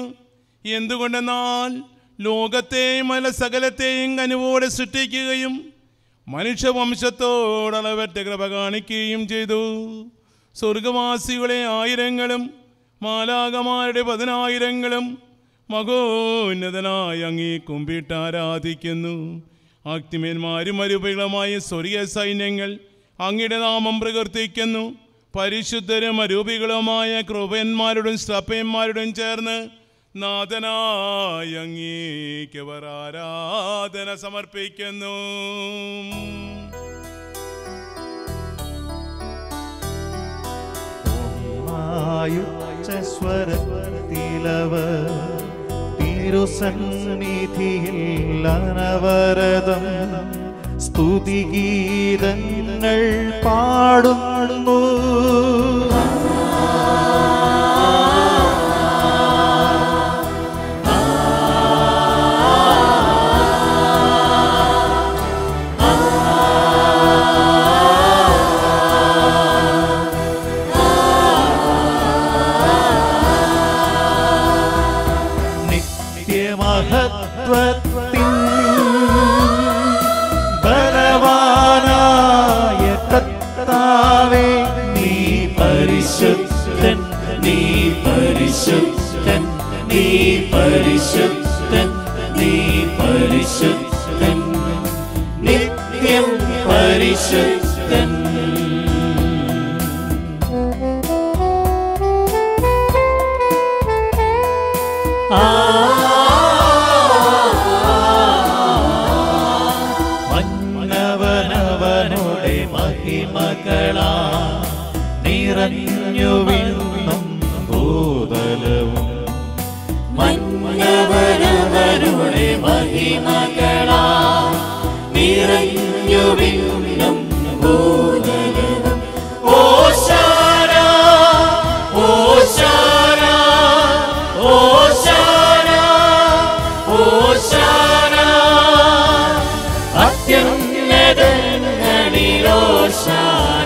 എന്തുകൊണ്ടെന്നാൽ ലോകത്തെയും അല്ല സകലത്തെയും കനിവോടെ സൃഷ്ടിക്കുകയും മനുഷ്യവംശത്തോടളവറ്റ കൃപ കാണിക്കുകയും ചെയ്തു. സ്വർഗവാസികളെ ആയിരങ്ങളും മാലാകമാരുടെ പതിനായിരങ്ങളും മഹോന്നതനായി അങ്ങേ കുമ്പിട്ട് ആരാധിക്കുന്നു. അഗ്നിമേന്മാരും അരൂപികളുമായ സ്വർഗീയ സൈന്യങ്ങൾ അങ്ങയുടെ നാമം പ്രകീർത്തിക്കുന്നു. പരിശുദ്ധരും അരൂപികളുമായ കൃപന്മാരുടെയും സ്തപ്പന്മാരുടെയും ചേർന്ന് നാഥനായ അങ്ങേക്ക് അവർ ആരാധന സമർപ്പിക്കുന്നു. സ്വരത്തിലവർ തിരുസന്നിധിയിൽ അനവരതം സ്തുതിഗീതങ്ങൾ പാടുന്നു. നിത്യമഹത്വത്തിൻ ബലവാനായ കർത്താവേ, നീ പരിശുദ്ധൻ, നീ പരിശുദ്ധൻ, നീ പരിശുദ്ധൻ, നീ പരിശുദ്ധൻ, നിത്യം പരിശുദ്ധൻ. മന്നവനവനുടെ മഹിമകളാ നിറഞ്ഞു വീഴും ഭൂതലവും. മന്നവനവനുടെ മഹിമകളാ നിറഞ്ഞു വീഴും ഭൂതലവും. ഓശാന ഓശാന ഓശാന ഓശാന അത്യുന്നതങ്ങളിലോശാന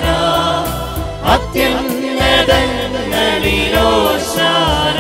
അത്യുന്നതങ്ങളിലോശാന.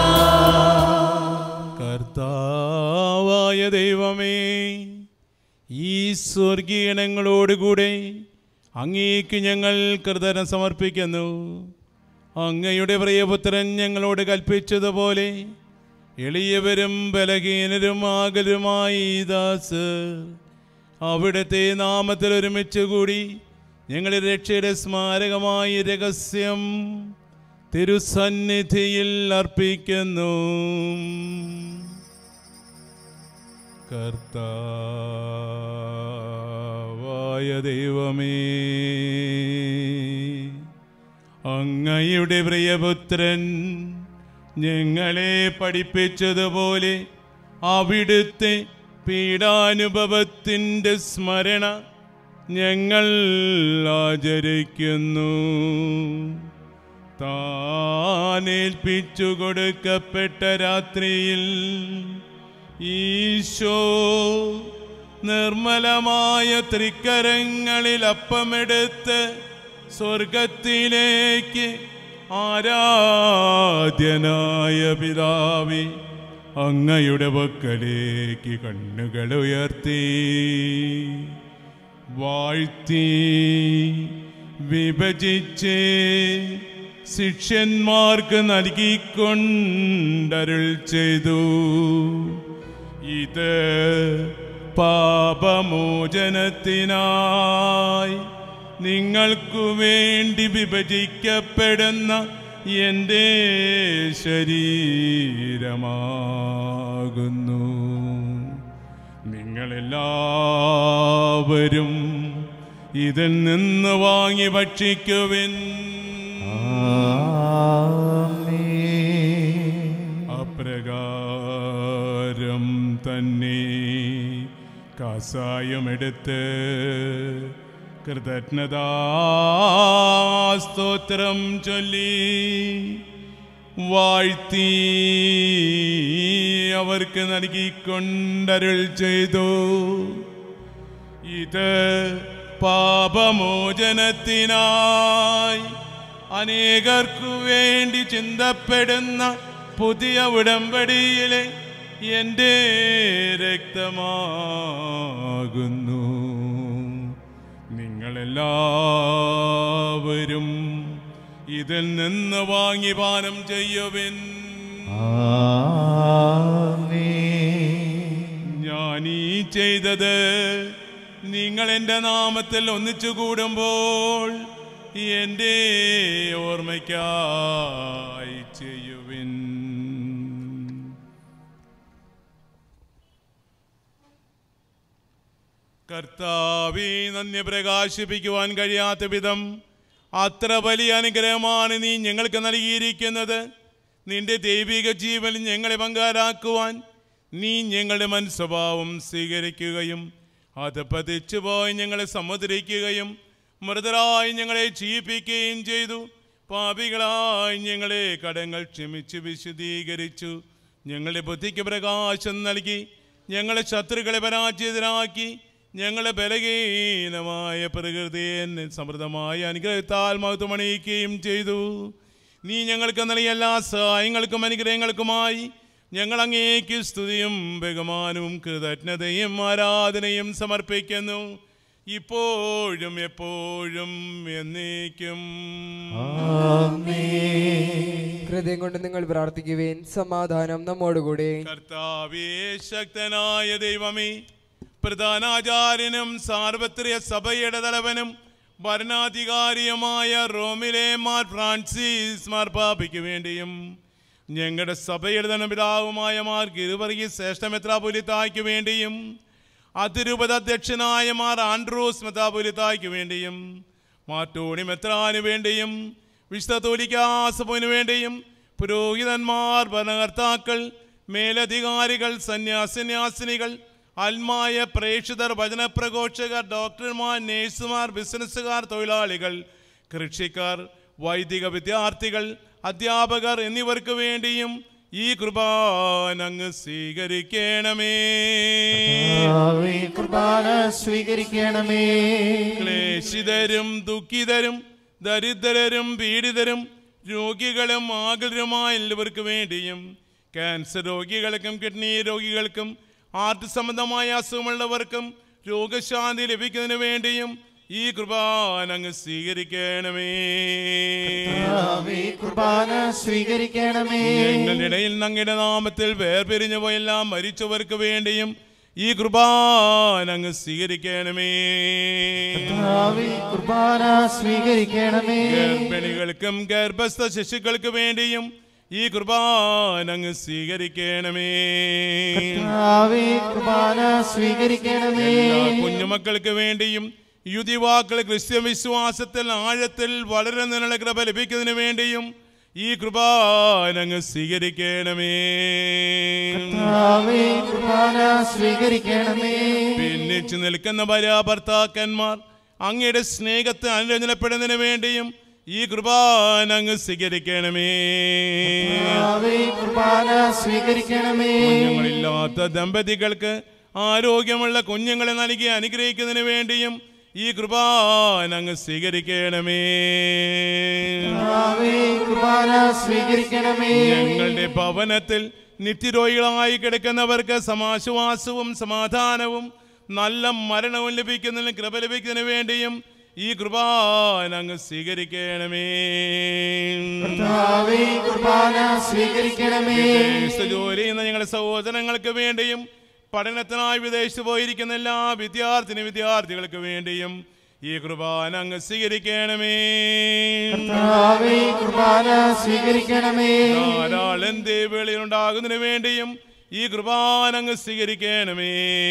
കർത്താവായ ദൈവമേ, ഈ സ്വർഗീയനങ്ങളോടുകൂടെ അങ്ങേക്ക് ഞങ്ങൾ കൃതജ്ഞത സമർപ്പിക്കുന്നു. അങ്ങയുടെ പ്രിയപുത്രൻ ഞങ്ങളോട് കൽപ്പിച്ചതുപോലെ എളിയവരും ബലഹീനരും ആകലുമായി ദാസ് അവിടുത്തെ നാമത്തിൽ ഒരുമിച്ച് കൂടി ഞങ്ങളുടെ രക്ഷയുടെ സ്മാരകമായി രഹസ്യം തിരുസന്നിധിയിൽ അർപ്പിക്കുന്നു. കർത്താവായ ദൈവമേ, അങ്ങയുടെ പ്രിയപുത്രൻ ഞങ്ങളെ പഠിപ്പിച്ചതുപോലെ അവിടുത്തെ പീഡാനുഭവത്തിൻ്റെ സ്മരണ ഞങ്ങൾ ആചരിക്കുന്നു. താനേൽപ്പിച്ചു കൊടുക്കപ്പെട്ട രാത്രിയിൽ ഈശോ നിർമ്മലമായ തൃക്കരങ്ങളിൽ അപ്പമെടുത്ത് സ്വർഗത്തിലേക്ക് ആരാധ്യനായ പിതാവേ, അങ്ങയുടെ പക്കലേക്ക് കണ്ണുകൾ ഉയർത്തി വാഴ്ത്തി വിഭജിച്ച് ശിഷ്യന്മാർക്ക് നൽകിക്കൊണ്ടരുൾ ചെയ്തു. ഇത് പാപമോചനത്തിനായി നിങ്ങൾക്കു വേണ്ടി വിഭജിക്കപ്പെടുന്ന എൻ്റെ ശരീരമാകുന്നു. നിങ്ങളെല്ലാവരും ഇതിൽ നിന്ന് വാങ്ങി ഭക്ഷിക്കുവിൻ. അപ്രകാരം തന്നെ കാസായമെടുത്ത് കൃതജ്ഞതാ സ്തോത്രം ചൊല്ലി വാഴ്ത്തി അവർക്ക് നൽകിക്കൊണ്ടരുൾ ചെയ്തു. ഇത് പാപമോചനത്തിനായി അനേകർക്കു വേണ്ടി ചിന്തപ്പെടുന്ന പുതിയ ഉടമ്പടിയിലെ എൻ്റെ രക്തമാകുന്നു. നിങ്ങളെല്ലാവരും ഇതിൽ നിന്ന് വാങ്ങി പാനം ചെയ്യുവിൻ. ഞാൻ ഈ ചെയ്തത് നിങ്ങൾ എൻ്റെ നാമത്തിൽ ഒന്നിച്ചു കൂടുമ്പോൾ എൻ്റെ ഓർമ്മയ്ക്കായി ചെയ്യുവിൻ. കർത്താവേ, നന്ദി പ്രകാശിപ്പിക്കുവാൻ കഴിയാത്ത വിധം അത്ര വലിയ അനുഗ്രഹമാണ് നീ ഞങ്ങൾക്ക് നൽകിയിരിക്കുന്നത്. നിന്റെ ദൈവിക ജീവൻ ഞങ്ങളെ പങ്കാരാക്കുവാൻ നീ ഞങ്ങളുടെ മനസ്വഭാവം സ്വീകരിക്കുകയും അത് പതിച്ചു പോയി ഞങ്ങളെ സമുദ്രിക്കുകയും മൃതരായി ഞങ്ങളെ ജീവിപ്പിക്കുകയും ചെയ്തു. പാപികളായി ഞങ്ങളെ കടങ്ങൾ ക്ഷമിച്ച് വിശുദ്ധീകരിച്ചു. ഞങ്ങളുടെ ബുദ്ധിക്ക് പ്രകാശം നൽകി ഞങ്ങളെ ശത്രുക്കളെ പരാജിതരാക്കി. ഞങ്ങളെ ബലഹീനമായ പ്രകൃതിയെ സമൃദ്ധമായ അനുഗ്രഹത്താൽ മഹത്വമണിയിക്കുകയും ചെയ്തു. നീ ഞങ്ങൾക്ക് നൽകിയ എല്ലാ സഹായങ്ങൾക്കും അനുഗ്രഹങ്ങൾക്കുമായി ഞങ്ങൾ അങ്ങേക്ക് സ്തുതിയും ബഹുമാനവും കൃതജ്ഞതയും ആരാധനയും സമർപ്പിക്കുന്നു, ഇപ്പോഴും എപ്പോഴും എന്നേക്കും. ഹൃദയം കൊണ്ട് നിങ്ങൾ പ്രാർത്ഥിക്കുവേൻ. സമാധാനം നമ്മോടുകൂടെ. കർത്താവേ, ശക്തനായ ദൈവമേ, പ്രധാനാചാര്യനും സാർവത്രിക സഭയുടെ തലവനും ഭരണാധികാരിയുമായ റോമിലെ മാർ ഫ്രാൻസിസ് മാർപ്പാപ്പയ്ക്ക് വേണ്ടിയും ഞങ്ങളുടെ സഭയുടെ ധനപിതാവുമായ മാർ ഗിരുവർഗീസ് ശ്രേഷ്ഠ മെത്രാപ്പൊലീത്തായ്ക്ക് വേണ്ടിയും അതിരൂപത അധ്യക്ഷനായ മാർ ആൻഡ്രൂസ് മെത്രാപ്പൊലീത്തായ്ക്ക് വേണ്ടിയും മാർ ടോണി മെത്രാന് വേണ്ടിയും വിശുദ്ധ കത്തോലിക്കാ സഭയ്ക്ക് വേണ്ടിയും പുരോഹിതന്മാർ, ഭരണകർത്താക്കൾ, മേലധികാരികൾ, സന്യാസിന്യാസിനികൾ, ആത്മായ പ്രേക്ഷിതർ, വചനപ്രഘോഷകർ, ഡോക്ടർമാർ, നേഴ്സുമാർ, ബിസിനസ്സുകാർ, തൊഴിലാളികൾ, കൃഷിക്കാർ, വൈദിക വിദ്യാർത്ഥികൾ, അധ്യാപകർ എന്നിവർക്ക് വേണ്ടിയും ഈ കുർബാന അങ്ങ് സ്വീകരിക്കണമേ. കുർബാന സ്വീകരിക്കണമേ. ക്ലേശിതരും ദുഃഖിതരും ദരിദ്രരും പീഡിതരും രോഗികളും ആകുലരുമായ എല്ലാവർക്ക് വേണ്ടിയും ക്യാൻസർ രോഗികൾക്കും കിഡ്നി രോഗികൾക്കും ഹാർട്ട് സംബന്ധമായ അസുഖമുള്ളവർക്കും രോഗശാന്തി ലഭിക്കുന്നതിന് വേണ്ടിയും ഈ കുർബാന അങ്ങ് സ്വീകരിക്കണമേ. കുർബാന സ്വീകരിക്കണമേ. ഞങ്ങളുടെ ഇടയിൽ അങ്ങയുടെ നാമത്തിൽ വേർപിരിഞ്ഞു പോയെല്ലാം മരിച്ചവർക്ക് വേണ്ടിയും ഈ കുർബാന അങ്ങ് സ്വീകരിക്കണമേ. കുർബാന സ്വീകരിക്കണമേ. ഗർഭിണികൾക്കും ഗർഭസ്ഥ ശിശുക്കൾക്ക് വേണ്ടിയും ഈ കുർബാന അങ്ങ് സ്വീകരിക്കണമേ. കുർബാന സ്വീകരിക്കണമേ. കുഞ്ഞുമക്കൾക്ക് വേണ്ടിയും യുവതിവാക്കൾ ക്രിസ്ത്യൻ വിശ്വാസത്തിൽ ആഴത്തിൽ വളരുന്നതിനുള്ള കൃപ ലഭിക്കുന്നതിന് വേണ്ടിയും ഈ കുർബാന അങ്ങ് സ്വീകരിക്കണമേ. കുർബാന സ്വീകരിക്കണമേ. ഭിന്നിച്ചു നിൽക്കുന്ന ഭാര്യ ഭർത്താക്കന്മാർ അങ്ങയുടെ സ്നേഹത്തെ അനുരഞ്ജനപ്പെടുന്നതിന് വേണ്ടിയും ഈ കുർബാന അങ്ങ് സ്വീകരിക്കണമേ. കുർബാന സ്വീകരിക്കണമേ. കുഞ്ഞുങ്ങളില്ലാത്ത ദമ്പതികൾക്ക് ആരോഗ്യമുള്ള കുഞ്ഞുങ്ങളെ നൽകി അനുഗ്രഹിക്കുന്നതിന് വേണ്ടിയും ഈ കുർബാന അങ്ങ് സ്വീകരിക്കണമേ. കുർബാന സ്വീകരിക്കണമേ. ഞങ്ങളുടെ ഭവനത്തിൽ നിത്യരോഗികളായി കിടക്കുന്നവർക്ക് സമാശ്വാസവും സമാധാനവും നല്ല മരണവും ലഭിക്കുന്നതിന് കൃപ ലഭിക്കുന്നതിന് വേണ്ടിയും ഈ കുർബാന അങ്ങ് സ്വീകരിക്കണമേ. കുർബാന സ്വീകരിക്കണമേ. ജോലി ചെയ്യുന്ന ഞങ്ങളുടെ സഹോദരങ്ങൾക്ക് വേണ്ടിയും പഠനത്തിനായി വിദേശത്ത് പോയിരിക്കുന്ന എല്ലാ വിദ്യാർത്ഥിനി വിദ്യാർത്ഥികൾക്ക് വേണ്ടിയും ഈ കുർബാന അങ്ങ് സ്വീകരിക്കണമേ. കുർബാന സ്വീകരിക്കണമേ. ധാരാളം ദേവികളിലുണ്ടാകുന്നതിന് വേണ്ടിയും ഈ കുർബാന അങ്ങ് സ്വീകരിക്കണമേ.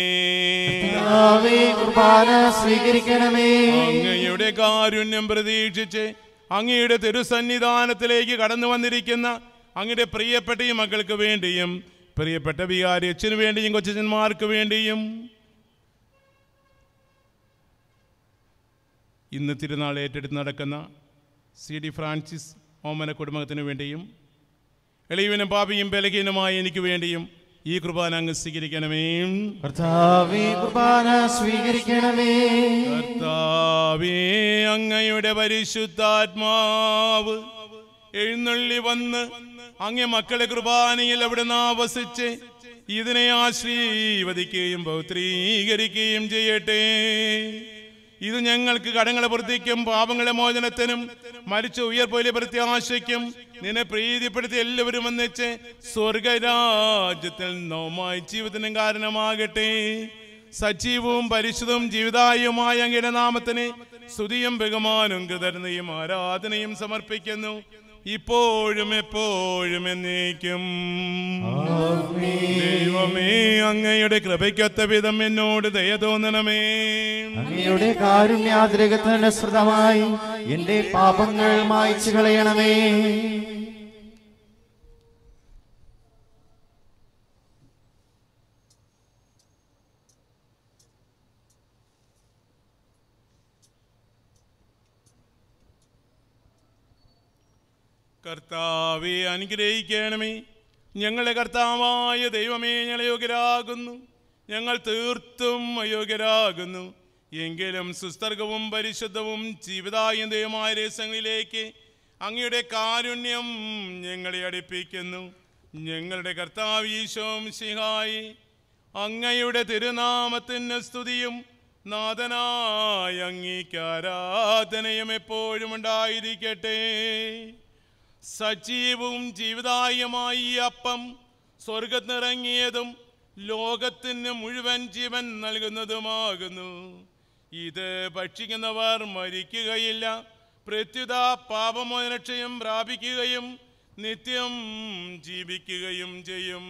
കുർബാന സ്വീകരിക്കണമേ. അങ്ങയുടെ കാരുണ്യം പ്രതീക്ഷിച്ച് അങ്ങയുടെ തിരുസന്നിധാനത്തിലേക്ക് കടന്നു വന്നിരിക്കുന്ന അങ്ങയുടെ പ്രിയപ്പെട്ട ഈ മക്കൾക്ക് വേണ്ടിയും പ്രിയപ്പെട്ട വികാരി അച്ഛന് വേണ്ടിയും കൊച്ചന്മാർക്ക് വേണ്ടിയും ഇന്ന് തിരുനാൾ ഏറ്റെടുത്ത് നടക്കുന്ന സി ഡി ഫ്രാൻസിസ് ഓമന കുടുംബത്തിന് വേണ്ടിയും എളിയവനും പാപിയും ബലഹീനമായ എനിക്ക് വേണ്ടിയും ഈ കുർബാന അങ്ങ് സ്വീകരിക്കണമേ. കുർബാന സ്വീകരിക്കണമേ. കർത്താവേ, അങ്ങയുടെ പരിശുദ്ധാത്മാവ് എഴുന്നള്ളി വന്ന് അങ്ങേ മക്കളെ കുർബാനയിൽ അവിടുന്ന് ആവസിച്ച് ഇതിനെ ആശീർവദിക്കുകയും പൗത്രീകരിക്കുകയും ചെയ്യട്ടെ. ഇത് ഞങ്ങൾക്ക് കടങ്ങളെ വൃത്തിക്കും പാപങ്ങളെ മോചനത്തിനും മരിച്ച ഉയർപോലെ പ്രത്യാശയ്ക്കും നിന്നെ പ്രീതിപ്പെടുത്തി എല്ലാവരും വന്നിച്ച് സ്വർഗരാജ്യത്തിൽ നവമായ ജീവിതത്തിനും കാരണമാകട്ടെ. സജീവവും പരിശുദ്ധവും ജീവിതായുമായ അങ്ങയുടെ നാമത്തിന് സ്തുതിയും ബഹുമാനവും കൃതജ്ഞതയും ആരാധനയും സമർപ്പിക്കുന്നു, ഇപ്പോഴും എപ്പോഴും എന്നേക്കും. ദൈവമേ, അങ്ങയുടെ കൃപയ്ക്കൊത്ത വിധം എന്നോട് ദയ തോന്നണമേ. അങ്ങയുടെ കാരുണ്യാതിരകത്തിനനുസൃതമായി എന്റെ പാപങ്ങൾ മായ്ച്ചു കളയണമേ. കർത്താവെ അനുഗ്രഹിക്കണമേ. ഞങ്ങളുടെ കർത്താവായ ദൈവമേ, ഞങ്ങളെ യോഗ്യരാകുന്നു, ഞങ്ങൾ തീർത്തും അയോഗ്യരാകുന്നു. എങ്കിലും സുസ്ഥർഗവും പരിശുദ്ധവും ജീവിതായന്തയുമായ രഹസ്യങ്ങളിലേക്ക് അങ്ങയുടെ കാരുണ്യം ഞങ്ങളെ അടുപ്പിക്കുന്നു. ഞങ്ങളുടെ കർത്താവ് ഈശോ മിശിഹായി, അങ്ങയുടെ തിരുനാമത്തിന് സ്തുതിയും നാഥനായ അങ്ങേക്ക് ആരാധനയും എപ്പോഴും ഉണ്ടായിരിക്കട്ടെ. സജീവവും ജീവിതായമായി ഈ അപ്പം സ്വർഗത്തിനിറങ്ങിയതും ലോകത്തിന് മുഴുവൻ ജീവൻ നൽകുന്നതുമാകുന്നു. ഇത് ഭക്ഷിക്കുന്നവർ മരിക്കുകയില്ല, പ്രത്യുത പാപമോചനക്ഷയം പ്രാപിക്കുകയും നിത്യം ജീവിക്കുകയും ചെയ്യും.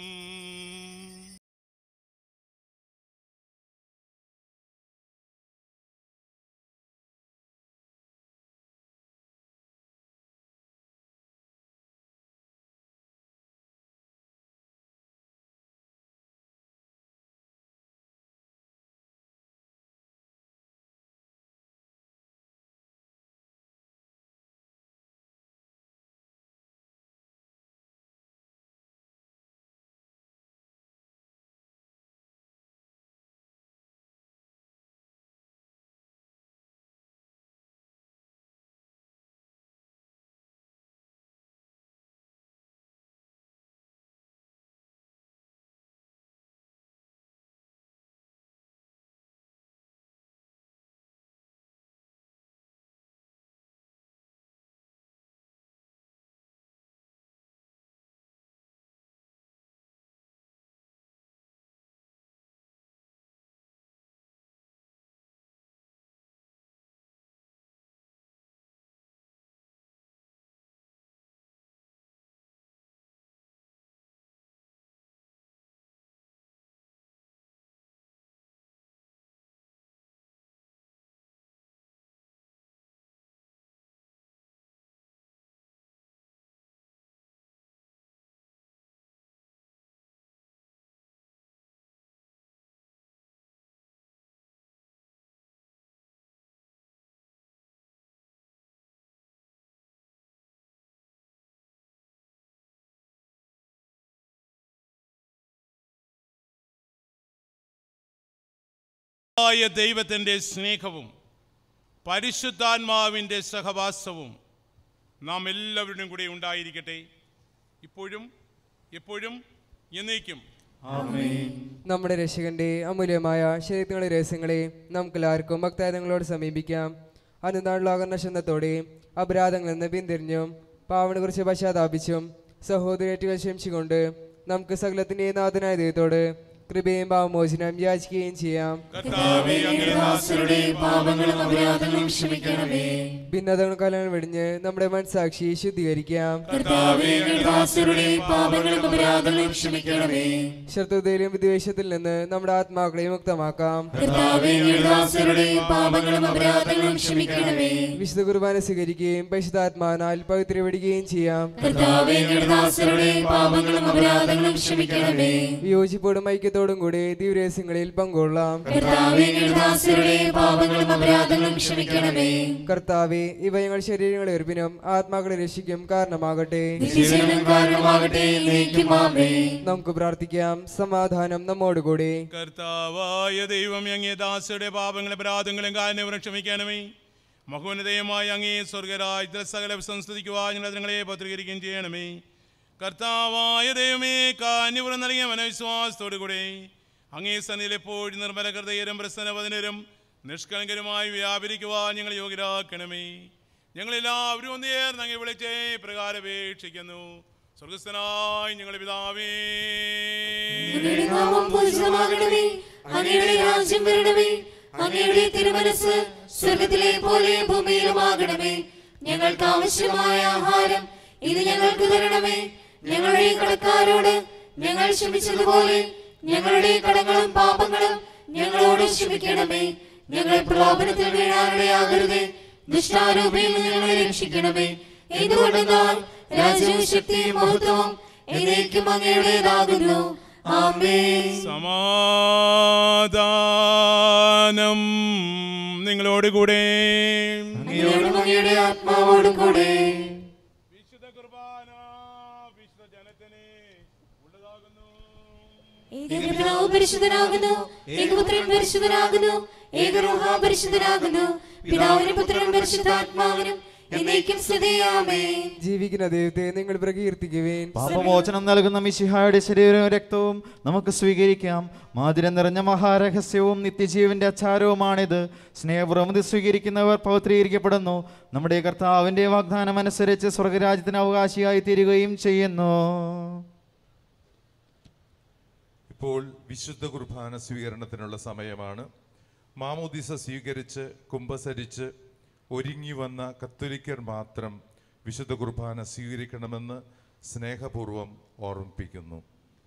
ദൈവത്തിൻ്റെ സ്നേഹവും പരിശുദ്ധാത്മാവിൻ്റെ സഹവാസവും നാം എല്ലാവരുടെയും കൂടെ ഉണ്ടായിരിക്കട്ടെ, ഇപ്പോഴും എപ്പോഴും എന്നേക്കും. നമ്മുടെ രക്ഷകന്റെ അമൂല്യമായ ശരീരങ്ങളുടെ രഹസ്യങ്ങളെ നമുക്കെല്ലാവർക്കും ഭക്തായുധങ്ങളോട് സമീപിക്കാം. അനുനാളിലാകുന്ന ക്ഷണത്തോടെയും അപരാധങ്ങളിൽ നിന്ന് പിന്തിരിഞ്ഞും പാവനെ കുറിച്ച് പശ്ചാത്താപിച്ചും സഹോദരേറ്റുകൾ ക്ഷമിച്ചുകൊണ്ട് നമുക്ക് സകലത്തിൻ്റെ നാഥനായ ദൈവത്തോട് കൃപയും പാവമോചനം യാചിക്കുകയും ചെയ്യാം. ഭിന്നതകളും കലങ്ങൾ വെടിഞ്ഞ് നമ്മുടെ മനസാക്ഷി ശുദ്ധീകരിക്കാം. ശത്രുതയിലും വിദ്വേഷത്തിൽ നിന്ന് നമ്മുടെ ആത്മാക്കളെ മുക്തമാക്കാം. വിശുദ്ധ കുർബാന സ്വീകരിക്കുകയും പരിശുദ്ധാത്മാവിനാൽ പവിത്രപ്പെടുകയും ചെയ്യാം. വിയോജിപ്പോടും ഐക്യത്തോടും കൂടി ദിവ്യരഹസ്യങ്ങളിൽ പങ്കുകൊള്ളാം. കർത്താവേ, ഇവ ഞങ്ങൾ ശരീരങ്ങളെ ഉറപ്പിനും ആത്മാക്കളെ രക്ഷിക്കും കാരണമാകട്ടെ. നമുക്ക് പ്രാർത്ഥിക്കാം. സമാധാനം നമ്മോടുകൂടി. കർത്താവായ ദൈവം, അങ്ങേ ദാസരുടെ പാപങ്ങളെ അപരാധങ്ങളും കാരണവും ക്ഷമിക്കണമേ. മഹോന്നതയുമായ അങ്ങേ സ്വർഗരാജ്യത്തിൽ സകല സംസ്തുതിക്കുവാൻ ഞങ്ങൾ നിങ്ങളെ പത്രീകരിക്കുകയും ചെയ്യണമേ. കർത്താവായ ദൈവമേ, കാന്യപുരം നൽകിയ മനവിശ്വാസത്തോടു കൂടെ അങ്ങേ സന്നിധിയിൽ എപ്പോഴും നിർമ്മല ഹൃദയരും പ്രസന്നവദനരും നിഷ്കളങ്കരുമായി വ്യാപരിക്കുവാൻ ഞങ്ങൾ യോഗ്യരാക്കണമേ. ഞങ്ങളെല്ലാവരും ഒന്നേർന്ന് അങ്ങ് വിളിച്ചേ പ്രകാരം അപേക്ഷിക്കുന്നു. സ്വർഗസ്ഥനായ ഞങ്ങളുടെ പിതാവേ, അങ്ങയുടെ നാമം പൂജിതമാകണമേ. അങ്ങയുടെ രാജ്യം വരണമേ. അങ്ങയുടെ തിരുമനസ്സ് സ്വർഗത്തിലെ പോലെ ഭൂമിയിലുമാകണമേ. ഞങ്ങൾക്ക് ആവശ്യമായ ആഹാരം ഇത് ഞങ്ങൾക്ക് തരണമേ. ഞങ്ങളുടെ കടക്കാരോട് ഞങ്ങൾ ക്ഷമിച്ചതുപോലെ ഞങ്ങളുടെ കടങ്ങളും പാപങ്ങളും ഞങ്ങളോട് ക്ഷമിക്കണമേ. ഞങ്ങൾ പ്രലോഭനത്തിൽ വീഴാനിടയാകരുതേ. ദുഷ്ടാരൂപിയിൽ നിന്ന് ഞങ്ങളെ രക്ഷിക്കണമേ. എന്തുകൊണ്ടെന്നാൽ രാജ്യവും ശക്തിയും മഹത്വവും എന്നേക്കും അങ്ങയുടേതാകുന്നു. ആമേൻ. സമാധാനം നിങ്ങളോട് കൂടെ. അങ്ങയോടും അങ്ങയുടെ ആത്മാവോടും കൂടെ. വിശുദ്ധ കുർബാന വിശുദ്ധ ജനത്തിന് ഉള്ളതാകുന്നു. ഏകപിതാവ് പരിശുദ്ധനാകുന്നു. ഏകപുത്രൻ പരിശുദ്ധനാകുന്നു. ഏകരൂഹ പരിശുദ്ധനാകുന്നു. പിതാവിനും പുത്രനും പരിശുദ്ധാത്മാവിനും എന്നേക്കും സ്തുതി. ആമേൻ. ജീവിക്കുന്ന ദൈവത്തെ നിങ്ങൾ പ്രകീർത്തിക്കുവേൻ. പാപമോചനം നൽകുന്ന മിശിഹായുടെ ശരീരവും രക്തവും നമുക്ക് സ്വീകരിക്കാം. മാധുര്യം നിറഞ്ഞ മഹാരഹസ്യവും നിത്യജീവന്റെ അച്ചാരവുമാണിത്. സ്നേഹപൂർവ്വം ഇത് സ്വീകരിക്കുന്നവർ പവിത്രീകരിക്കപ്പെടുന്നു. നമ്മുടെ കർത്താവിന്റെ വാഗ്ദാനം അനുസരിച്ച് സ്വർഗരാജ്യത്തിന് അവകാശിയായി തീരുകയും ചെയ്യുന്നു. ഇപ്പോൾ വിശുദ്ധ കുർബാന സ്വീകരണത്തിനുള്ള സമയമാണ്. മാമോദിസ സ്വീകരിച്ച് കുമ്പസരിച്ച് ഒരുങ്ങി വന്ന കത്തോലിക്കർ മാത്രം വിശുദ്ധ കുർബാന സ്വീകരിക്കണമെന്ന് സ്നേഹപൂർവ്വം ഓർമ്മിപ്പിക്കുന്നു.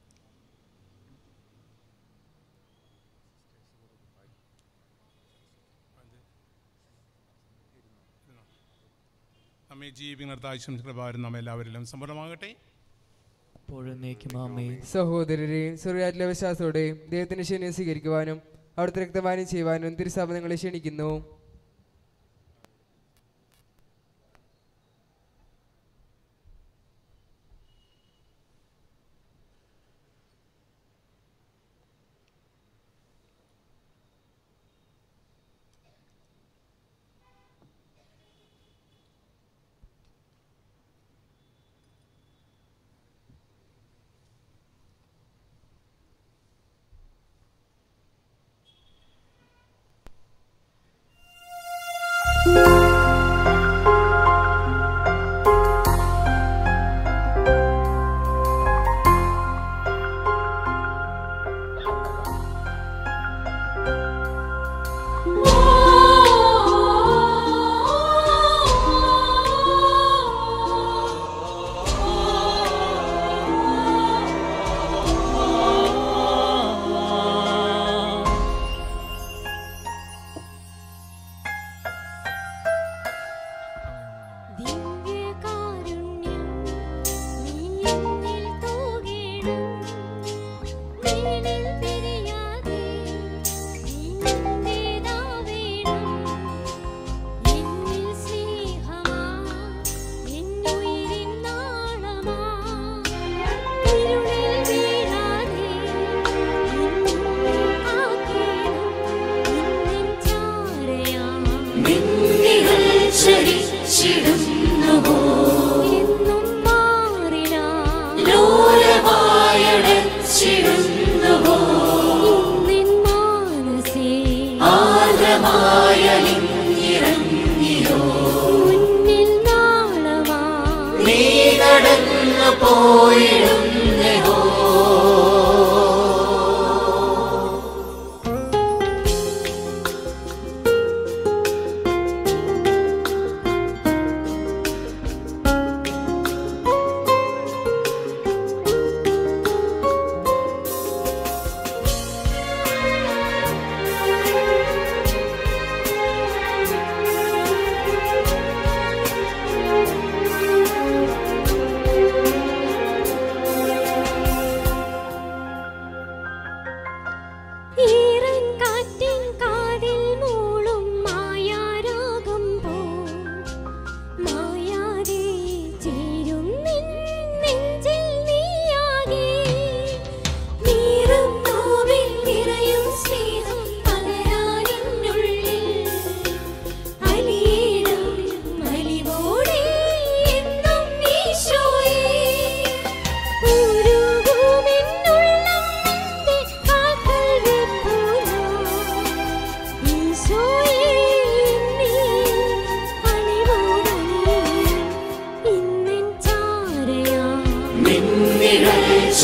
നമ്മെ ജീവിതം നമ്മ എല്ലാവരിലും സമ്പൂർണ്ണമാകട്ടെ. സഹോദരരെ, സ്വർഗ്ഗരാജ്യത്തിലെ വിശ്വാസത്തോടെ ദൈവത്തിന്റെ ക്ഷണം സ്വീകരിക്കുവാനും അവിടുത്തെ രക്തപാനം ചെയ്യുവാനും തിരുസഭ നിങ്ങളെ ക്ഷണിക്കുന്നു.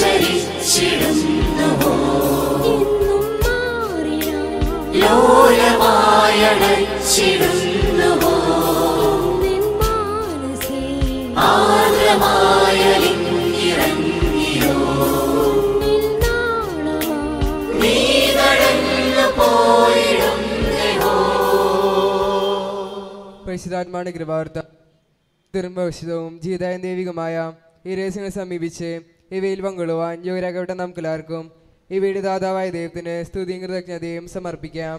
സഞ്ചരിച്ചിടുന്നുവോ ലോലമായടച്ചിടുന്നുവോ ആർദ്രമായ ലിംഗിറങ്ങിയോ നീ നടന്നു പോയിടുന്നെയോ. പരിശുദ്ധാത്മാവിന്റെ കൃപാവർത്ത ധർമ്മവിശുദ്ധവും ജീതായും ദൈവികമായ ഈ രഹസ്യങ്ങളെ സമീപിച്ച് ഇവയിൽ പങ്കുകൊള്ളുവാൻ യോഗ്യരാകട്ടെ നമുക്കെല്ലാവർക്കും ഇവയുടെ ദാതാവായ ദൈവത്തിന് സ്തുതിയും കൃതജ്ഞതയും സമർപ്പിക്കാം.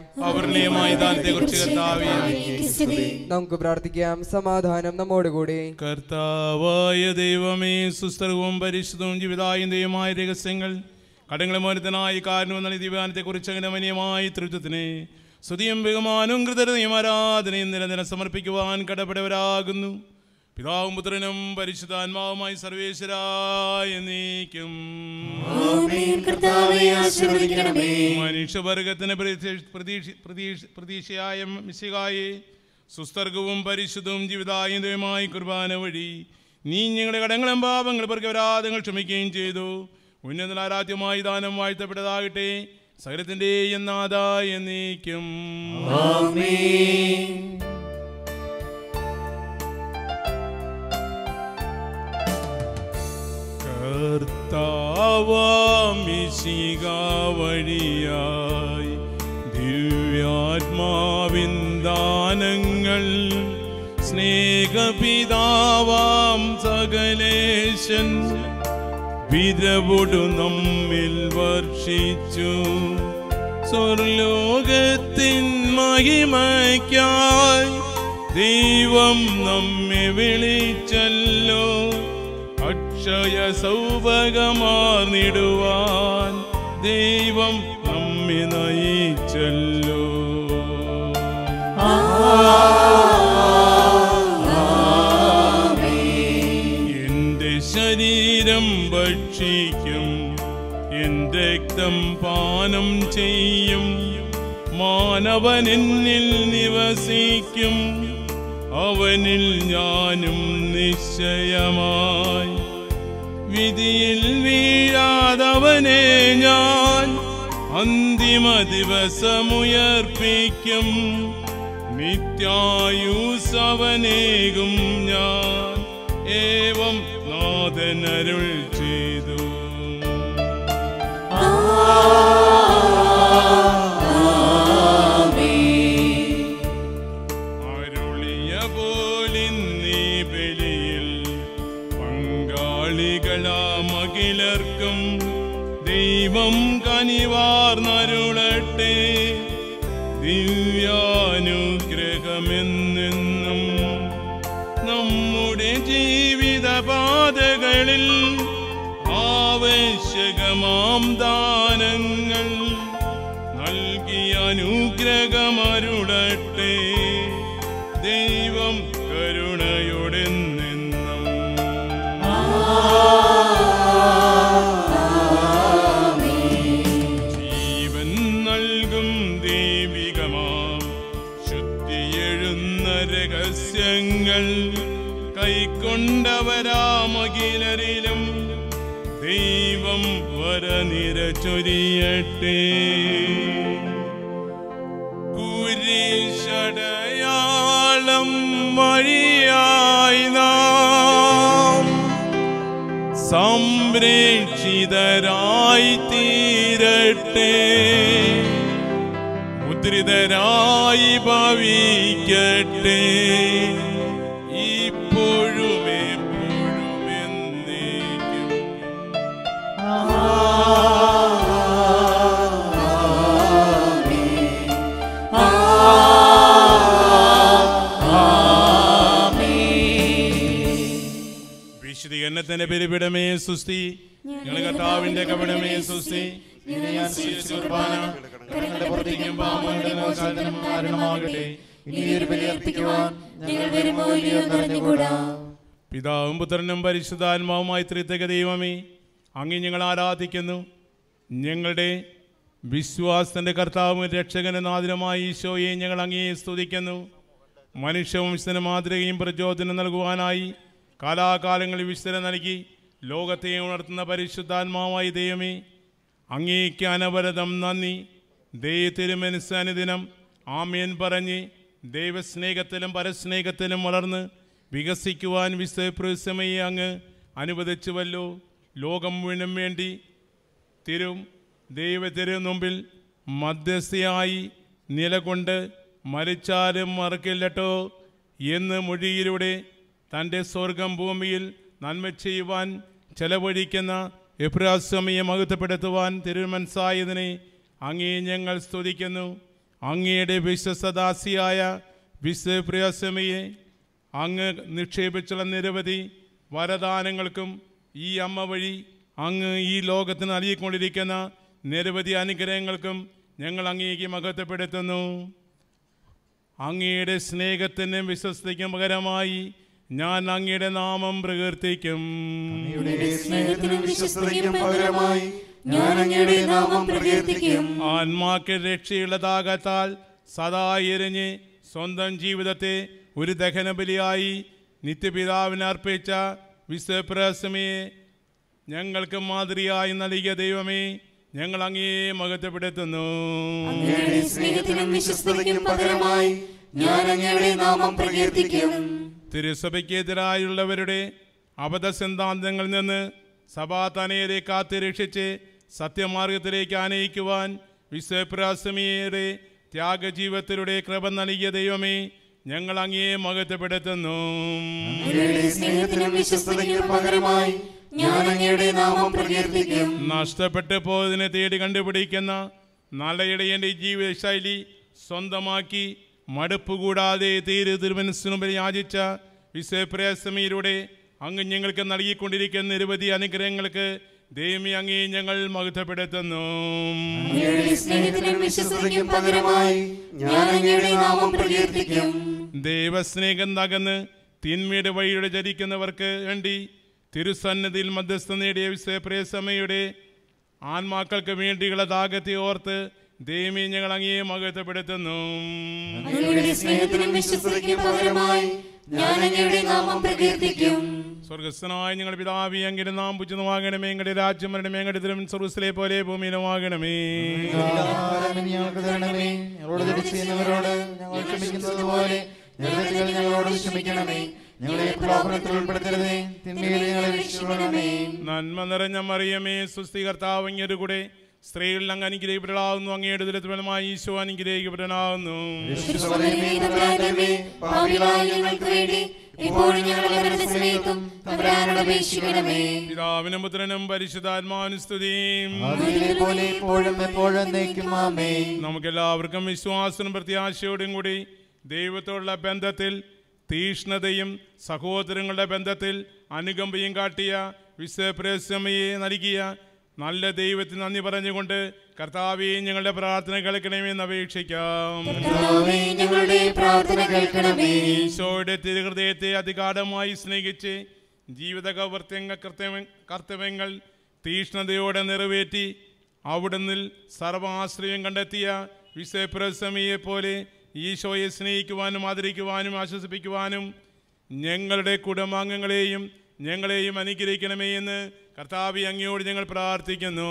നമുക്ക് പ്രാർത്ഥിക്കാം. സമാധാനം നമ്മോടുകൂടി. കർത്താവായ ദൈവമേ, സുസ്ഥിരവും പരിശുദ്ധവും ജീവിതായും ദൈവമായ രഹസ്യങ്ങൾ കടങ്ങളെ മോചിതനായി കാരണവും നൽകി ദിവ്യാനത്തെക്കുറിച്ച് ഗണമനീയമായ തൃത്വത്തിന് സ്തുതിയും ബഹുമാനവും കൃതജ്ഞതയും ആരാധനയും നിരന്തരം സമർപ്പിക്കുവാൻ കടപ്പെട്ടവരാകുന്നു. പിതാവും പുത്രനും പരിശുദ്ധാത്മാവുമായി സർവേശ്വരായ നീക്കും. മനുഷ്യവർഗത്തിന് പ്രതീക്ഷയായ മിശിഹായെ സുസ്ഥർഗവും പരിശുദ്ധവും ജീവിതായുധവുമായി കുർബാന വഴി നീ ഞങ്ങളുടെ കടങ്ങളും പാപങ്ങൾ പേർക്ക് അപരാധങ്ങൾ ക്ഷമിക്കുകയും ചെയ്തു. ഉന്നതനാരാധ്യമായി ദാനം വാഴ്ത്തപ്പെട്ടതാകട്ടെ സകലത്തിൻ്റെ എന്നാഥായ നീക്കും. കർത്താവാമിശിഹാ വഴിയായി ദിവ്യാത്മാവിൻ ദാനങ്ങൾ സ്നേഹപിതാവാം സകലേശൻ വിരവൊടു നമ്മിൽ വർഷിച്ചു. സ്വർലോകത്തിൻ മഹിമയ്ക്കായി ദൈവം നമ്മെ വിളിച്ചല്ലോ. അക്ഷയ സൗഭഗമാർന്നിടുവാൻ ദൈവം നമ്മെ നയിച്ചല്ലോ. എന്റെ ശരീരം ഭക്ഷിക്കും, എന്റെ രക്തം പാനം ചെയ്യും. മാനവൻ എന്നിൽ നിവസിക്കും, അവനിൽ ഞാനും നിശ്ചയമായി. വിധിയിൽ വീഴാതവനെ ഞാൻ അന്തിമ ദിവസമുയർപ്പിക്കും. നിത്യായുസവനേകും ഞാൻ ഏവം നാഥനരുൾ ചെയ്തു. അരുളിയ പോലിന്നീ ബലിയിൽ പങ്കാളികളാമകിലർക്കും ദൈവം കനിവാർന്നരുളട്ടെ. ദിവ്യാനുഗ്രഹമെന്നെന്നും നമ്മുടെ ജീവിതപാതകളിൽ ആവശ്യകമാം ദാനങ്ങൾ നൽകി അനുഗ്രഹമരുളട്ടെ. ദൈവം കരുണയോടെ നിന്നും ജീവൻ നൽകും ദൈവികമാം ശുദ്ധിയെഴുന്ന രഹസ്യങ്ങൾ കൈക്കൊണ്ടവരാമകിലരിലും ദൈവം വരനിര ചൊരിയട്ടെ. കുരിശടയാളം വഴിയായി നാം സംരക്ഷിതരായി തീരട്ടെ. മുദ്രിതരായി ഭവിക്കട്ടെ. ഇപ്പോഴും എപ്പോഴും എന്നേക്കും. വിശുദ്ധീകരണത്തിന്റെ പെരുപിടമേ സുസ്തി. ഞങ്ങൾ കർത്താവിന്റെ കപടമേ സുസ്തി. പിതാവും പുത്രനും പരിശുദ്ധാത്മാവുമായി ത്രിത്വക ദൈവമേ, അങ്ങ് ഞങ്ങൾ ആരാധിക്കുന്നു. ഞങ്ങളുടെ വിശ്വാസത്തിന്റെ കർത്താവും രക്ഷകനും നാഥനുമായ ഈശോയെ ഞങ്ങൾ അങ്ങയെ സ്തുതിക്കുന്നു. മനുഷ്യവംശത്തിന് മാതൃകയും പ്രചോദനം നൽകുവാനായി കാലാകാലങ്ങളിൽ വിശുദ്ധരെ നൽകി ലോകത്തെ ഉണർത്തുന്ന പരിശുദ്ധാത്മാവായി ദൈവമേ, അങ്ങേക്ക് അനവരതം നന്ദി. ദൈവത്തിരുമനുസനുദിനം ആമേൻ പറഞ്ഞ് ദൈവസ്നേഹത്തിലും പരസ്നേഹത്തിലും വളർന്ന് വികസിക്കുവാൻ വിശ്വപ്രസമയെ അങ്ങ് അനുവദിച്ചുവല്ലോ. ലോകം മുഴുവനും വേണ്ടി തിരും ദൈവത്തിരു മുമ്പിൽ മധ്യസ്ഥയായി നിലകൊണ്ട് മരിച്ചാലും മറക്കില്ലട്ടോ എന്ന് മൊഴിയിലൂടെ തൻ്റെ സ്വർഗം ഭൂമിയിൽ നന്മ ചെയ്യുവാൻ ചെലവഴിക്കുന്ന എബ്രാസമയെ മഹത്വപ്പെടുത്തുവാൻ തിരുമനസ്സായതിനെ അങ്ങേ ഞങ്ങൾ സ്തുതിക്കുന്നു. അങ്ങയുടെ വിശ്വസദാസിയായ വിശ്വപ്രയാസമയെ അങ്ങ് നിക്ഷേപിച്ചുള്ള നിരവധി വരദാനങ്ങൾക്കും ഈ അമ്മ വഴി അങ്ങ് ഈ ലോകത്തിന് നൽകിക്കൊണ്ടിരിക്കുന്ന നിരവധി അനുഗ്രഹങ്ങൾക്കും ഞങ്ങൾ അങ്ങേക്ക് മഹത്വപ്പെടുത്തുന്നു. അങ്ങയുടെ സ്നേഹത്തിനും വിശ്വസ്തയ്ക്കും പകരമായി ഞാൻ അങ്ങയുടെ നാമം പ്രകീർത്തിക്കും. ആത്മാക്ക് രക്ഷയുള്ള ദാഹത്താൽ സദാ എരിഞ്ഞ് സ്വന്തം ജീവിതത്തെ ഒരു ദഹനബലിയായി നിത്യപിതാവിന് അർപ്പിച്ച വിശ്വപ്രസമയെ ഞങ്ങൾക്ക് മാതൃയായി നൽകിയ ദൈവമേ, ഞങ്ങൾ അങ്ങേ മഹത്വപ്പെടുത്തുന്നു. തിരുസഭയ്ക്കെതിരായുള്ളവരുടെ അബദ്ധസിദ്ധാന്തങ്ങളിൽ നിന്ന് സഭാതനയരെ കാത്തുരക്ഷിച്ച് സത്യമാർഗത്തിലേക്ക് ആനയിക്കുവാൻ വിശ്വപ്രസമയുടെ ത്യാഗജീവിതത്തിലൂടെ കൃപ നൽകിയ ദൈവമേ, ഞങ്ങൾ അങ്ങേ മഹത്വപ്പെടുത്തുന്നു. നഷ്ടപ്പെട്ടു പോയതിനെ തേടി കണ്ടുപിടിക്കുന്ന നല്ലയിടയൻ്റെ ജീവിതശൈലി സ്വന്തമാക്കി മടുപ്പ് കൂടാതെ തീരു തിരുമനസ്സിനുമ്പൽ യാചിച്ച വിശ്വപ്രസമയിലൂടെ അങ്ങ് ഞങ്ങൾക്ക് നൽകിക്കൊണ്ടിരിക്കുന്ന നിരവധി അനുഗ്രഹങ്ങൾക്ക് ദൈവമേ അങ്ങേ ഞങ്ങൾ മഹത്വപ്പെടുത്തുന്നു. ദൈവസ്നേഹം തകർന്ന് തിന്മയുടെ വഴിയുടെ ചരിക്കുന്നവർക്ക് വേണ്ടി തിരുസന്നിധിയിൽ മധ്യസ്ഥ നേടിയ വിശ്വപ്രസമയുടെ ആത്മാക്കൾക്ക് വേണ്ടിയുള്ള ദാഹത്തെ ഓർത്ത് ദൈവമേ ഞങ്ങൾ അങ്ങേ മഹത്വപ്പെടുത്തുന്നു. സ്വർഗസ്ഥനായ ഞങ്ങളുടെ പിതാവേ, അങ്ങയുടെ നാമം പൂജിതമാകണമേ. ഞങ്ങളുടെ രാജ്യം വരണമേ. ഞങ്ങളുടെ തിരുമൻ സ്വർഗ്ഗത്തിലെ പോലെ ഭൂമിയിലും ആകണമേ. നന്മ നിറഞ്ഞ മറിയമേ, സ്വസ്തി, കർത്താവ് അങ്ങയുടെ കൂടെ സ്ത്രീകളിൽ അങ്ങ് അനുഗ്രഹിക്കപ്പെടാവുന്നു. അങ്ങയുടെ ദുരിതഫലമായി ഈശോ അനുഗ്രഹിക്കപ്പെടാവുന്നു. പിതാവിനും പുത്രനും പരിശുദ്ധാത്മാവിനും സ്തുതി. നമുക്കെല്ലാവർക്കും വിശ്വാസവും പ്രത്യാശയോടും കൂടി ദൈവത്തോടുള്ള ബന്ധത്തിൽ തീഷ്ണതയും സഹോദരങ്ങളുടെ ബന്ധത്തിൽ അനുകമ്പയും കാട്ടിയ വിശ്വപ്രസമയെ നൽകിയ നല്ല ദൈവത്തിന് നന്ദി പറഞ്ഞുകൊണ്ട് കർത്താവേ, ഞങ്ങളുടെ പ്രാർത്ഥന കേൾക്കണമെന്ന് അപേക്ഷിക്കാം. ഈശോയുടെ തിരുഹൃദയത്തെ അതികാഠമായി സ്നേഹിച്ച് ജീവിത കർത്തവ്യങ്ങൾ തീഷ്ണതയോടെ നിറവേറ്റി അവിടുന്ന് സർവാശ്രയം കണ്ടെത്തിയ വിശ്വപ്രസമയെ പോലെ ഈശോയെ സ്നേഹിക്കുവാനും ആദരിക്കുവാനും ആശ്വസിപ്പിക്കുവാനും ഞങ്ങളുടെ കുടുംബാംഗങ്ങളെയും ഞങ്ങളെയും അനുഗ്രഹിക്കണമേ എന്ന് കർത്താവേ, അങ്ങയോട് ഞങ്ങൾ പ്രാർത്ഥിക്കുന്നു.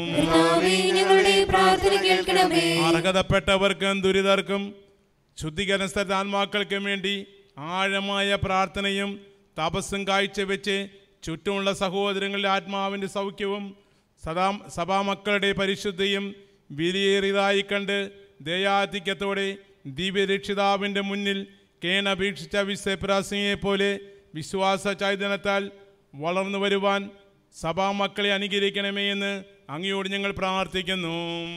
അർഹതപ്പെട്ടവർക്കും ദുരിതർക്കും ശുദ്ധീകരണ സ്ഥലത്തെ ആത്മാക്കൾക്കും വേണ്ടി ആഴമായ പ്രാർത്ഥനയും തപസ്സും കാഴ്ചവെച്ച് ചുറ്റുമുള്ള സഹോദരങ്ങളുടെ ആത്മാവിൻ്റെ സൗഖ്യവും സദാ സഭാമക്കളുടെ പരിശുദ്ധിയും വിലയേറിയതായി കണ്ട് ദയാധിക്യത്തോടെ ദിവ്യരക്ഷിതാവിൻ്റെ മുന്നിൽ കേണപേക്ഷിച്ച വിശ്വപ്രസമയെ പോലെ വിശ്വാസ ചൈതന്യത്താൽ വളർന്നു വരുവാൻ സഭാമക്കളെ അനുഗ്രഹിക്കണമേ എന്ന് അങ്ങയോട് ഞങ്ങൾ പ്രാർത്ഥിക്കുന്നു.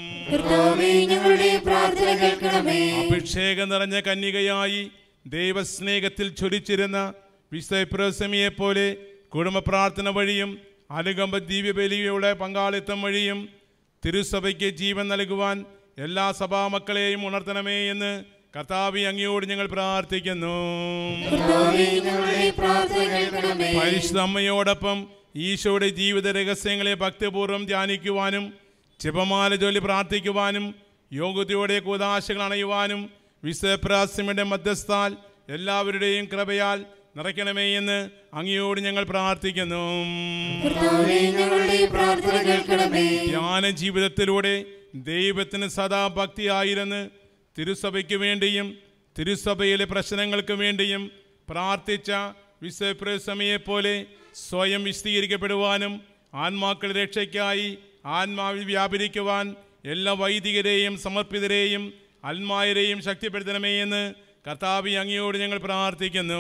അഭിഷേകം നിറഞ്ഞ കന്യകയായി ദൈവസ്നേഹത്തിൽ ചൊരിച്ചിരുന്ന വിശ്വപ്രസമയെ പോലെ കുടുംബ പ്രാർത്ഥന വഴിയും അനുകമ്പ ദിവ്യബലിയുടെ പങ്കാളിത്തം വഴിയും തിരുസഭയ്ക്ക് ജീവൻ നൽകുവാൻ എല്ലാ സഭാമക്കളെയും ഉണർത്തണമേ എന്ന് കർത്താവേ, അങ്ങയോട് ഞങ്ങൾ പ്രാർത്ഥിക്കുന്നു. പരിശുദ്ധ അമ്മയോടൊപ്പം ഈശോയുടെ ജീവിത രഹസ്യങ്ങളെ ഭക്തിപൂർവ്വം ധ്യാനിക്കുവാനും ജപമാല ചൊല്ലി പ്രാർത്ഥിക്കുവാനും യോഗ്യതയോടെ കൂദാശകൾ അണയുവാനും വിശ്വപ്രസമയുടെ മധ്യസ്ഥാൽ എല്ലാവരുടെയും കൃപയാൽ നിറയ്ക്കണമേ എന്ന് അങ്ങയോട് ഞങ്ങൾ പ്രാർത്ഥിക്കുന്നു. ധ്യാന ജീവിതത്തിലൂടെ ദൈവത്തിന് സദാ ഭക്തിയായിരുന്ന് തിരുസഭയ്ക്ക് വേണ്ടിയും തിരുസഭയിലെ പ്രശ്നങ്ങൾക്ക് വേണ്ടിയും പ്രാർത്ഥിച്ച വിശ്വപ്രസമയെപ്പോലെ സ്വയം വിശദീകരിക്കപ്പെടുവാനും ആത്മാക്കളുടെ രക്ഷയ്ക്കായി ആത്മാവിൽ വ്യാപരിക്കുവാൻ എല്ലാ വൈദികരെയും സമർപ്പിതരെയും ആത്മാരെയും ശക്തിപ്പെടുത്തണമേ എന്ന് കർത്താവേ അങ്ങയോട് ഞങ്ങൾ പ്രാർത്ഥിക്കുന്നു.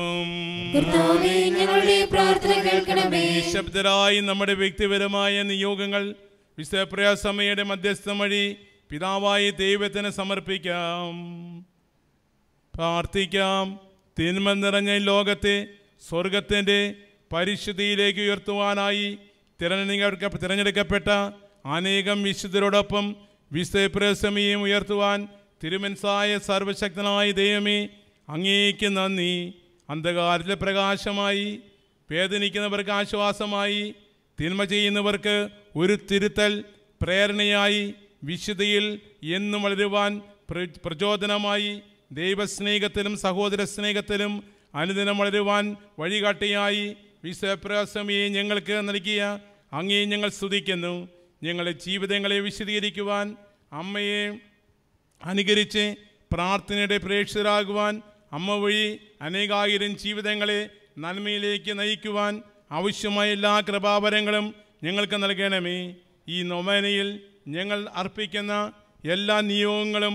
നിശബ്ദരായി നമ്മുടെ വ്യക്തിപരമായ നിയോഗങ്ങൾ വിശ്വപ്രസമയുടെ മധ്യസ്ഥം വഴി പിതാവായ ദൈവത്തിന് സമർപ്പിക്കാം. പ്രാർത്ഥിക്കാം. തിന്മ നിറഞ്ഞ ലോകത്തെ സ്വർഗത്തിൻ്റെ പരിശുദ്ധിയിലേക്ക് ഉയർത്തുവാനായി തിരഞ്ഞെടുക്ക തിരഞ്ഞെടുക്കപ്പെട്ട അനേകം വിശുദ്ധരോടൊപ്പം വിശ്വപ്രസമയം ഉയർത്തുവാൻ തിരുമനസ്സായ സർവശക്തനായ ദൈവമേ അങ്ങേക്ക് നന്ദി. അന്ധകാരത്തിലെ പ്രകാശമായി, വേദനിക്കുന്നവർക്ക് ആശ്വാസമായി, തിന്മ ചെയ്യുന്നവർക്ക് ഒരു തിരുത്തൽ പ്രേരണയായി, വിശുദ്ധിയിൽ എന്നും വളരുവാൻ പ്രചോദനമായി, ദൈവസ്നേഹത്തിലും സഹോദര സ്നേഹത്തിലും അനുദിനം വളരുവാൻ വഴികാട്ടിയായി വിശ്വപ്രസമയെ ഞങ്ങൾക്ക് നൽകിയ അങ്ങേ ഞങ്ങൾ സ്തുതിക്കുന്നു. ഞങ്ങളുടെ ജീവിതങ്ങളെ വിശദീകരിക്കുവാൻ, അമ്മയെ അനുകരിച്ച് പ്രാർത്ഥനയുടെ പ്രേക്ഷിതരാകുവാൻ, അമ്മ വഴി അനേകായിരം ജീവിതങ്ങളെ നന്മയിലേക്ക് നയിക്കുവാൻ ആവശ്യമായ എല്ലാ കൃപാവരങ്ങളും ഞങ്ങൾക്ക് നൽകണമേ. ഈ നൊവേനയിൽ ഞങ്ങൾ അർപ്പിക്കുന്ന എല്ലാ നിയോഗങ്ങളും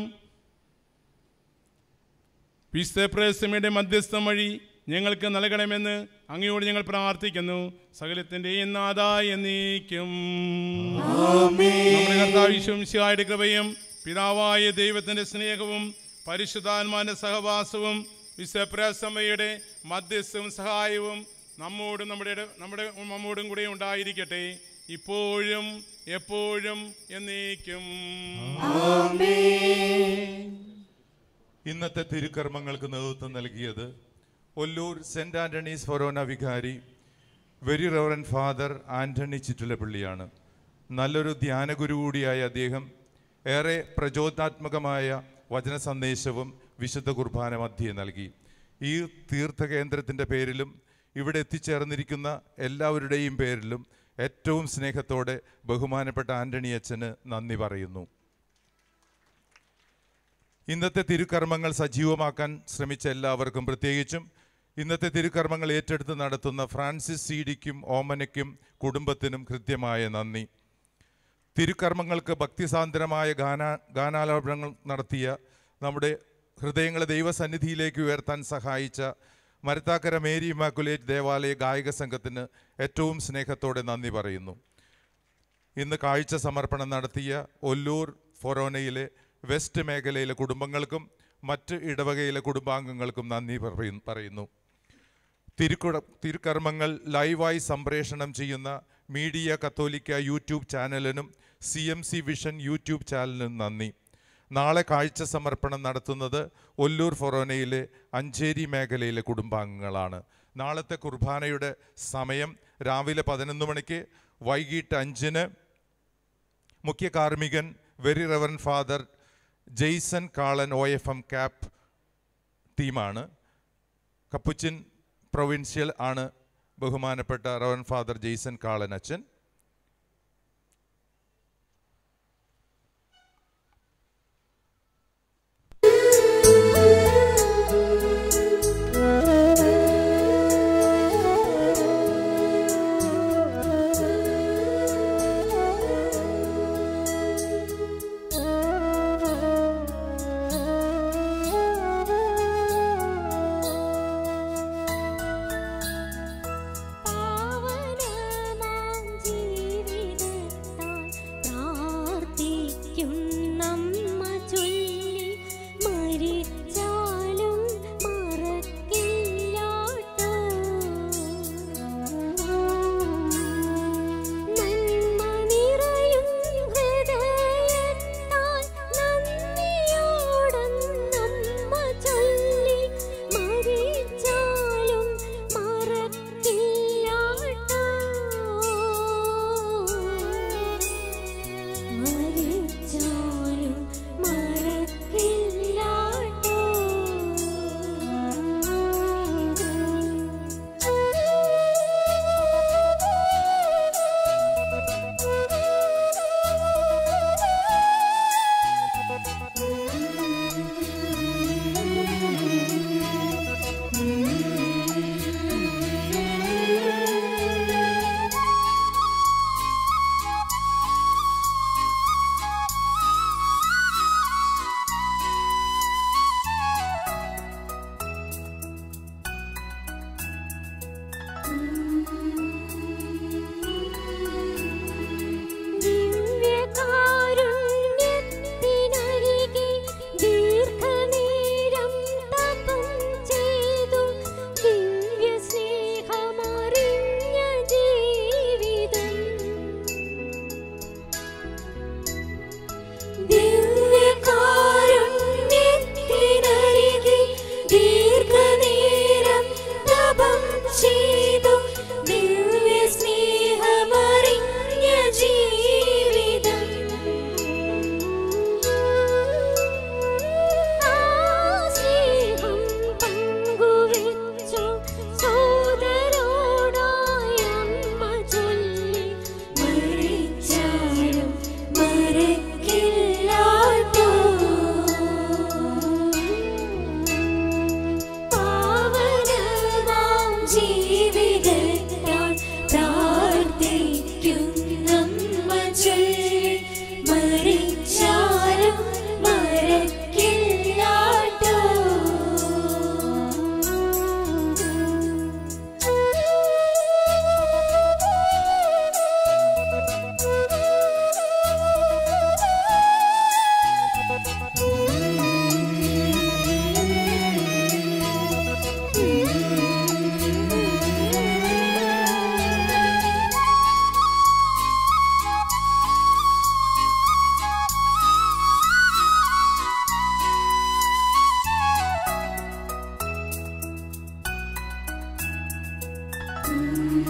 വിശ്വപ്രസമയുടെ മധ്യസ്ഥം വഴി ഞങ്ങൾക്ക് നൽകണമെന്ന് അങ്ങയോട് ഞങ്ങൾ പ്രാർത്ഥിക്കുന്നു. സകലത്തിൻ്റെയും നാഥാ എന്നേക്കും. നമ്മുടെ കർത്താവ് യേശു മിശിഹായുടെ കൃപയും പിതാവായ ദൈവത്തിൻ്റെ സ്നേഹവും പരിശുദ്ധാത്മാവിൻ്റെ സഹവാസവും വിശ്വപ്രസമയുടെ മധ്യസ്ഥവും സഹായവും നമ്മോടും നമ്മുടെ നമ്മുടെ നമ്മോടും കൂടെ ഉണ്ടായിരിക്കട്ടെ, ഇപ്പോഴും എപ്പോഴും എന്നേക്കും. ഇന്നത്തെ തിരുക്കർമ്മങ്ങൾക്ക് നേതൃത്വം നൽകിയത് ഒല്ലൂർ സെന്റ് ആന്റണീസ് ഫൊറോന വികാരി വെരി റവറൻ ഫാദർ ആന്റണി ചിറ്റുലപ്പള്ളിയാണ്. നല്ലൊരു ധ്യാനഗുരു കൂടിയായ അദ്ദേഹം ഏറെ പ്രചോദനാത്മകമായ വചന സന്ദേശവും വിശുദ്ധ കുർബാന മധ്യേ നൽകി. ഈ തീർത്ഥകേന്ദ്രത്തിൻ്റെ പേരിലും ഇവിടെ എത്തിച്ചേർന്നിരിക്കുന്ന എല്ലാവരുടെയും പേരിലും ഏറ്റവും സ്നേഹത്തോടെ ബഹുമാനപ്പെട്ട ആന്റണി അച്ഛന് നന്ദി പറയുന്നു. ഇന്നത്തെ തിരുക്കർമ്മങ്ങൾ സജീവമാക്കാൻ ശ്രമിച്ച എല്ലാവർക്കും, പ്രത്യേകിച്ചും ഇന്നത്തെ തിരുക്കർമ്മങ്ങൾ ഏറ്റെടുത്ത് നടത്തുന്ന ഫ്രാൻസിസ് സീഡിക്കും ഓമനയ്ക്കും കുടുംബത്തിനും കൃത്യമായ നന്ദി. തിരുക്കർമ്മങ്ങൾക്ക് ഭക്തിസാന്ദ്രമായ ഗാന ഗാനാലാപനങ്ങൾ നടത്തിയ, നമ്മുടെ ഹൃദയങ്ങളെ ദൈവസന്നിധിയിലേക്ക് ഉയർത്താൻ സഹായിച്ച മരത്താക്കര മേരി ഇമാക്കുലേറ്റ് ദേവാലയ ഗായക സംഘത്തിന് ഏറ്റവും സ്നേഹത്തോടെ നന്ദി പറയുന്നു. ഇന്ന് കാഴ്ച സമർപ്പണം നടത്തിയ ഒല്ലൂർ ഫൊറോനയിലെ വെസ്റ്റ് മേഖലയിലെ കുടുംബങ്ങൾക്കും മറ്റ് ഇടവകയിലെ കുടുംബാംഗങ്ങൾക്കും നന്ദി പറയുന്നു. തിരുക്കുട തിരുക്കർമ്മങ്ങൾ ലൈവായി സംപ്രേഷണം ചെയ്യുന്ന മീഡിയ കത്തോലിക്ക യൂട്യൂബ് ചാനലിനും C M C vision YouTube ചാനലിനും നന്ദി. നാളെ കാഴ്ച സമർപ്പണം നടത്തുന്നത് ഒല്ലൂർ ഫൊറോനയിലെ അഞ്ചേരി മേഖലയിലെ കുടുംബാംഗങ്ങളാണ്. നാളത്തെ കുർബാനയുടെ സമയം രാവിലെ പതിനൊന്ന് മണിക്ക്, വൈകിട്ട് അഞ്ചിന് മുഖ്യ കാർമ്മികൻ very reverend father Jason Kalan O F M Cap ടീമാണ്. കപ്പുച്ചിൻ പ്രൊവിൻഷ്യൽ ആണ് ബഹുമാനപ്പെട്ട റവറൻ ഫാദർ ജെയ്സൺ കാളൻ അച്ഛൻ. പാവനമാം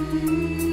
ും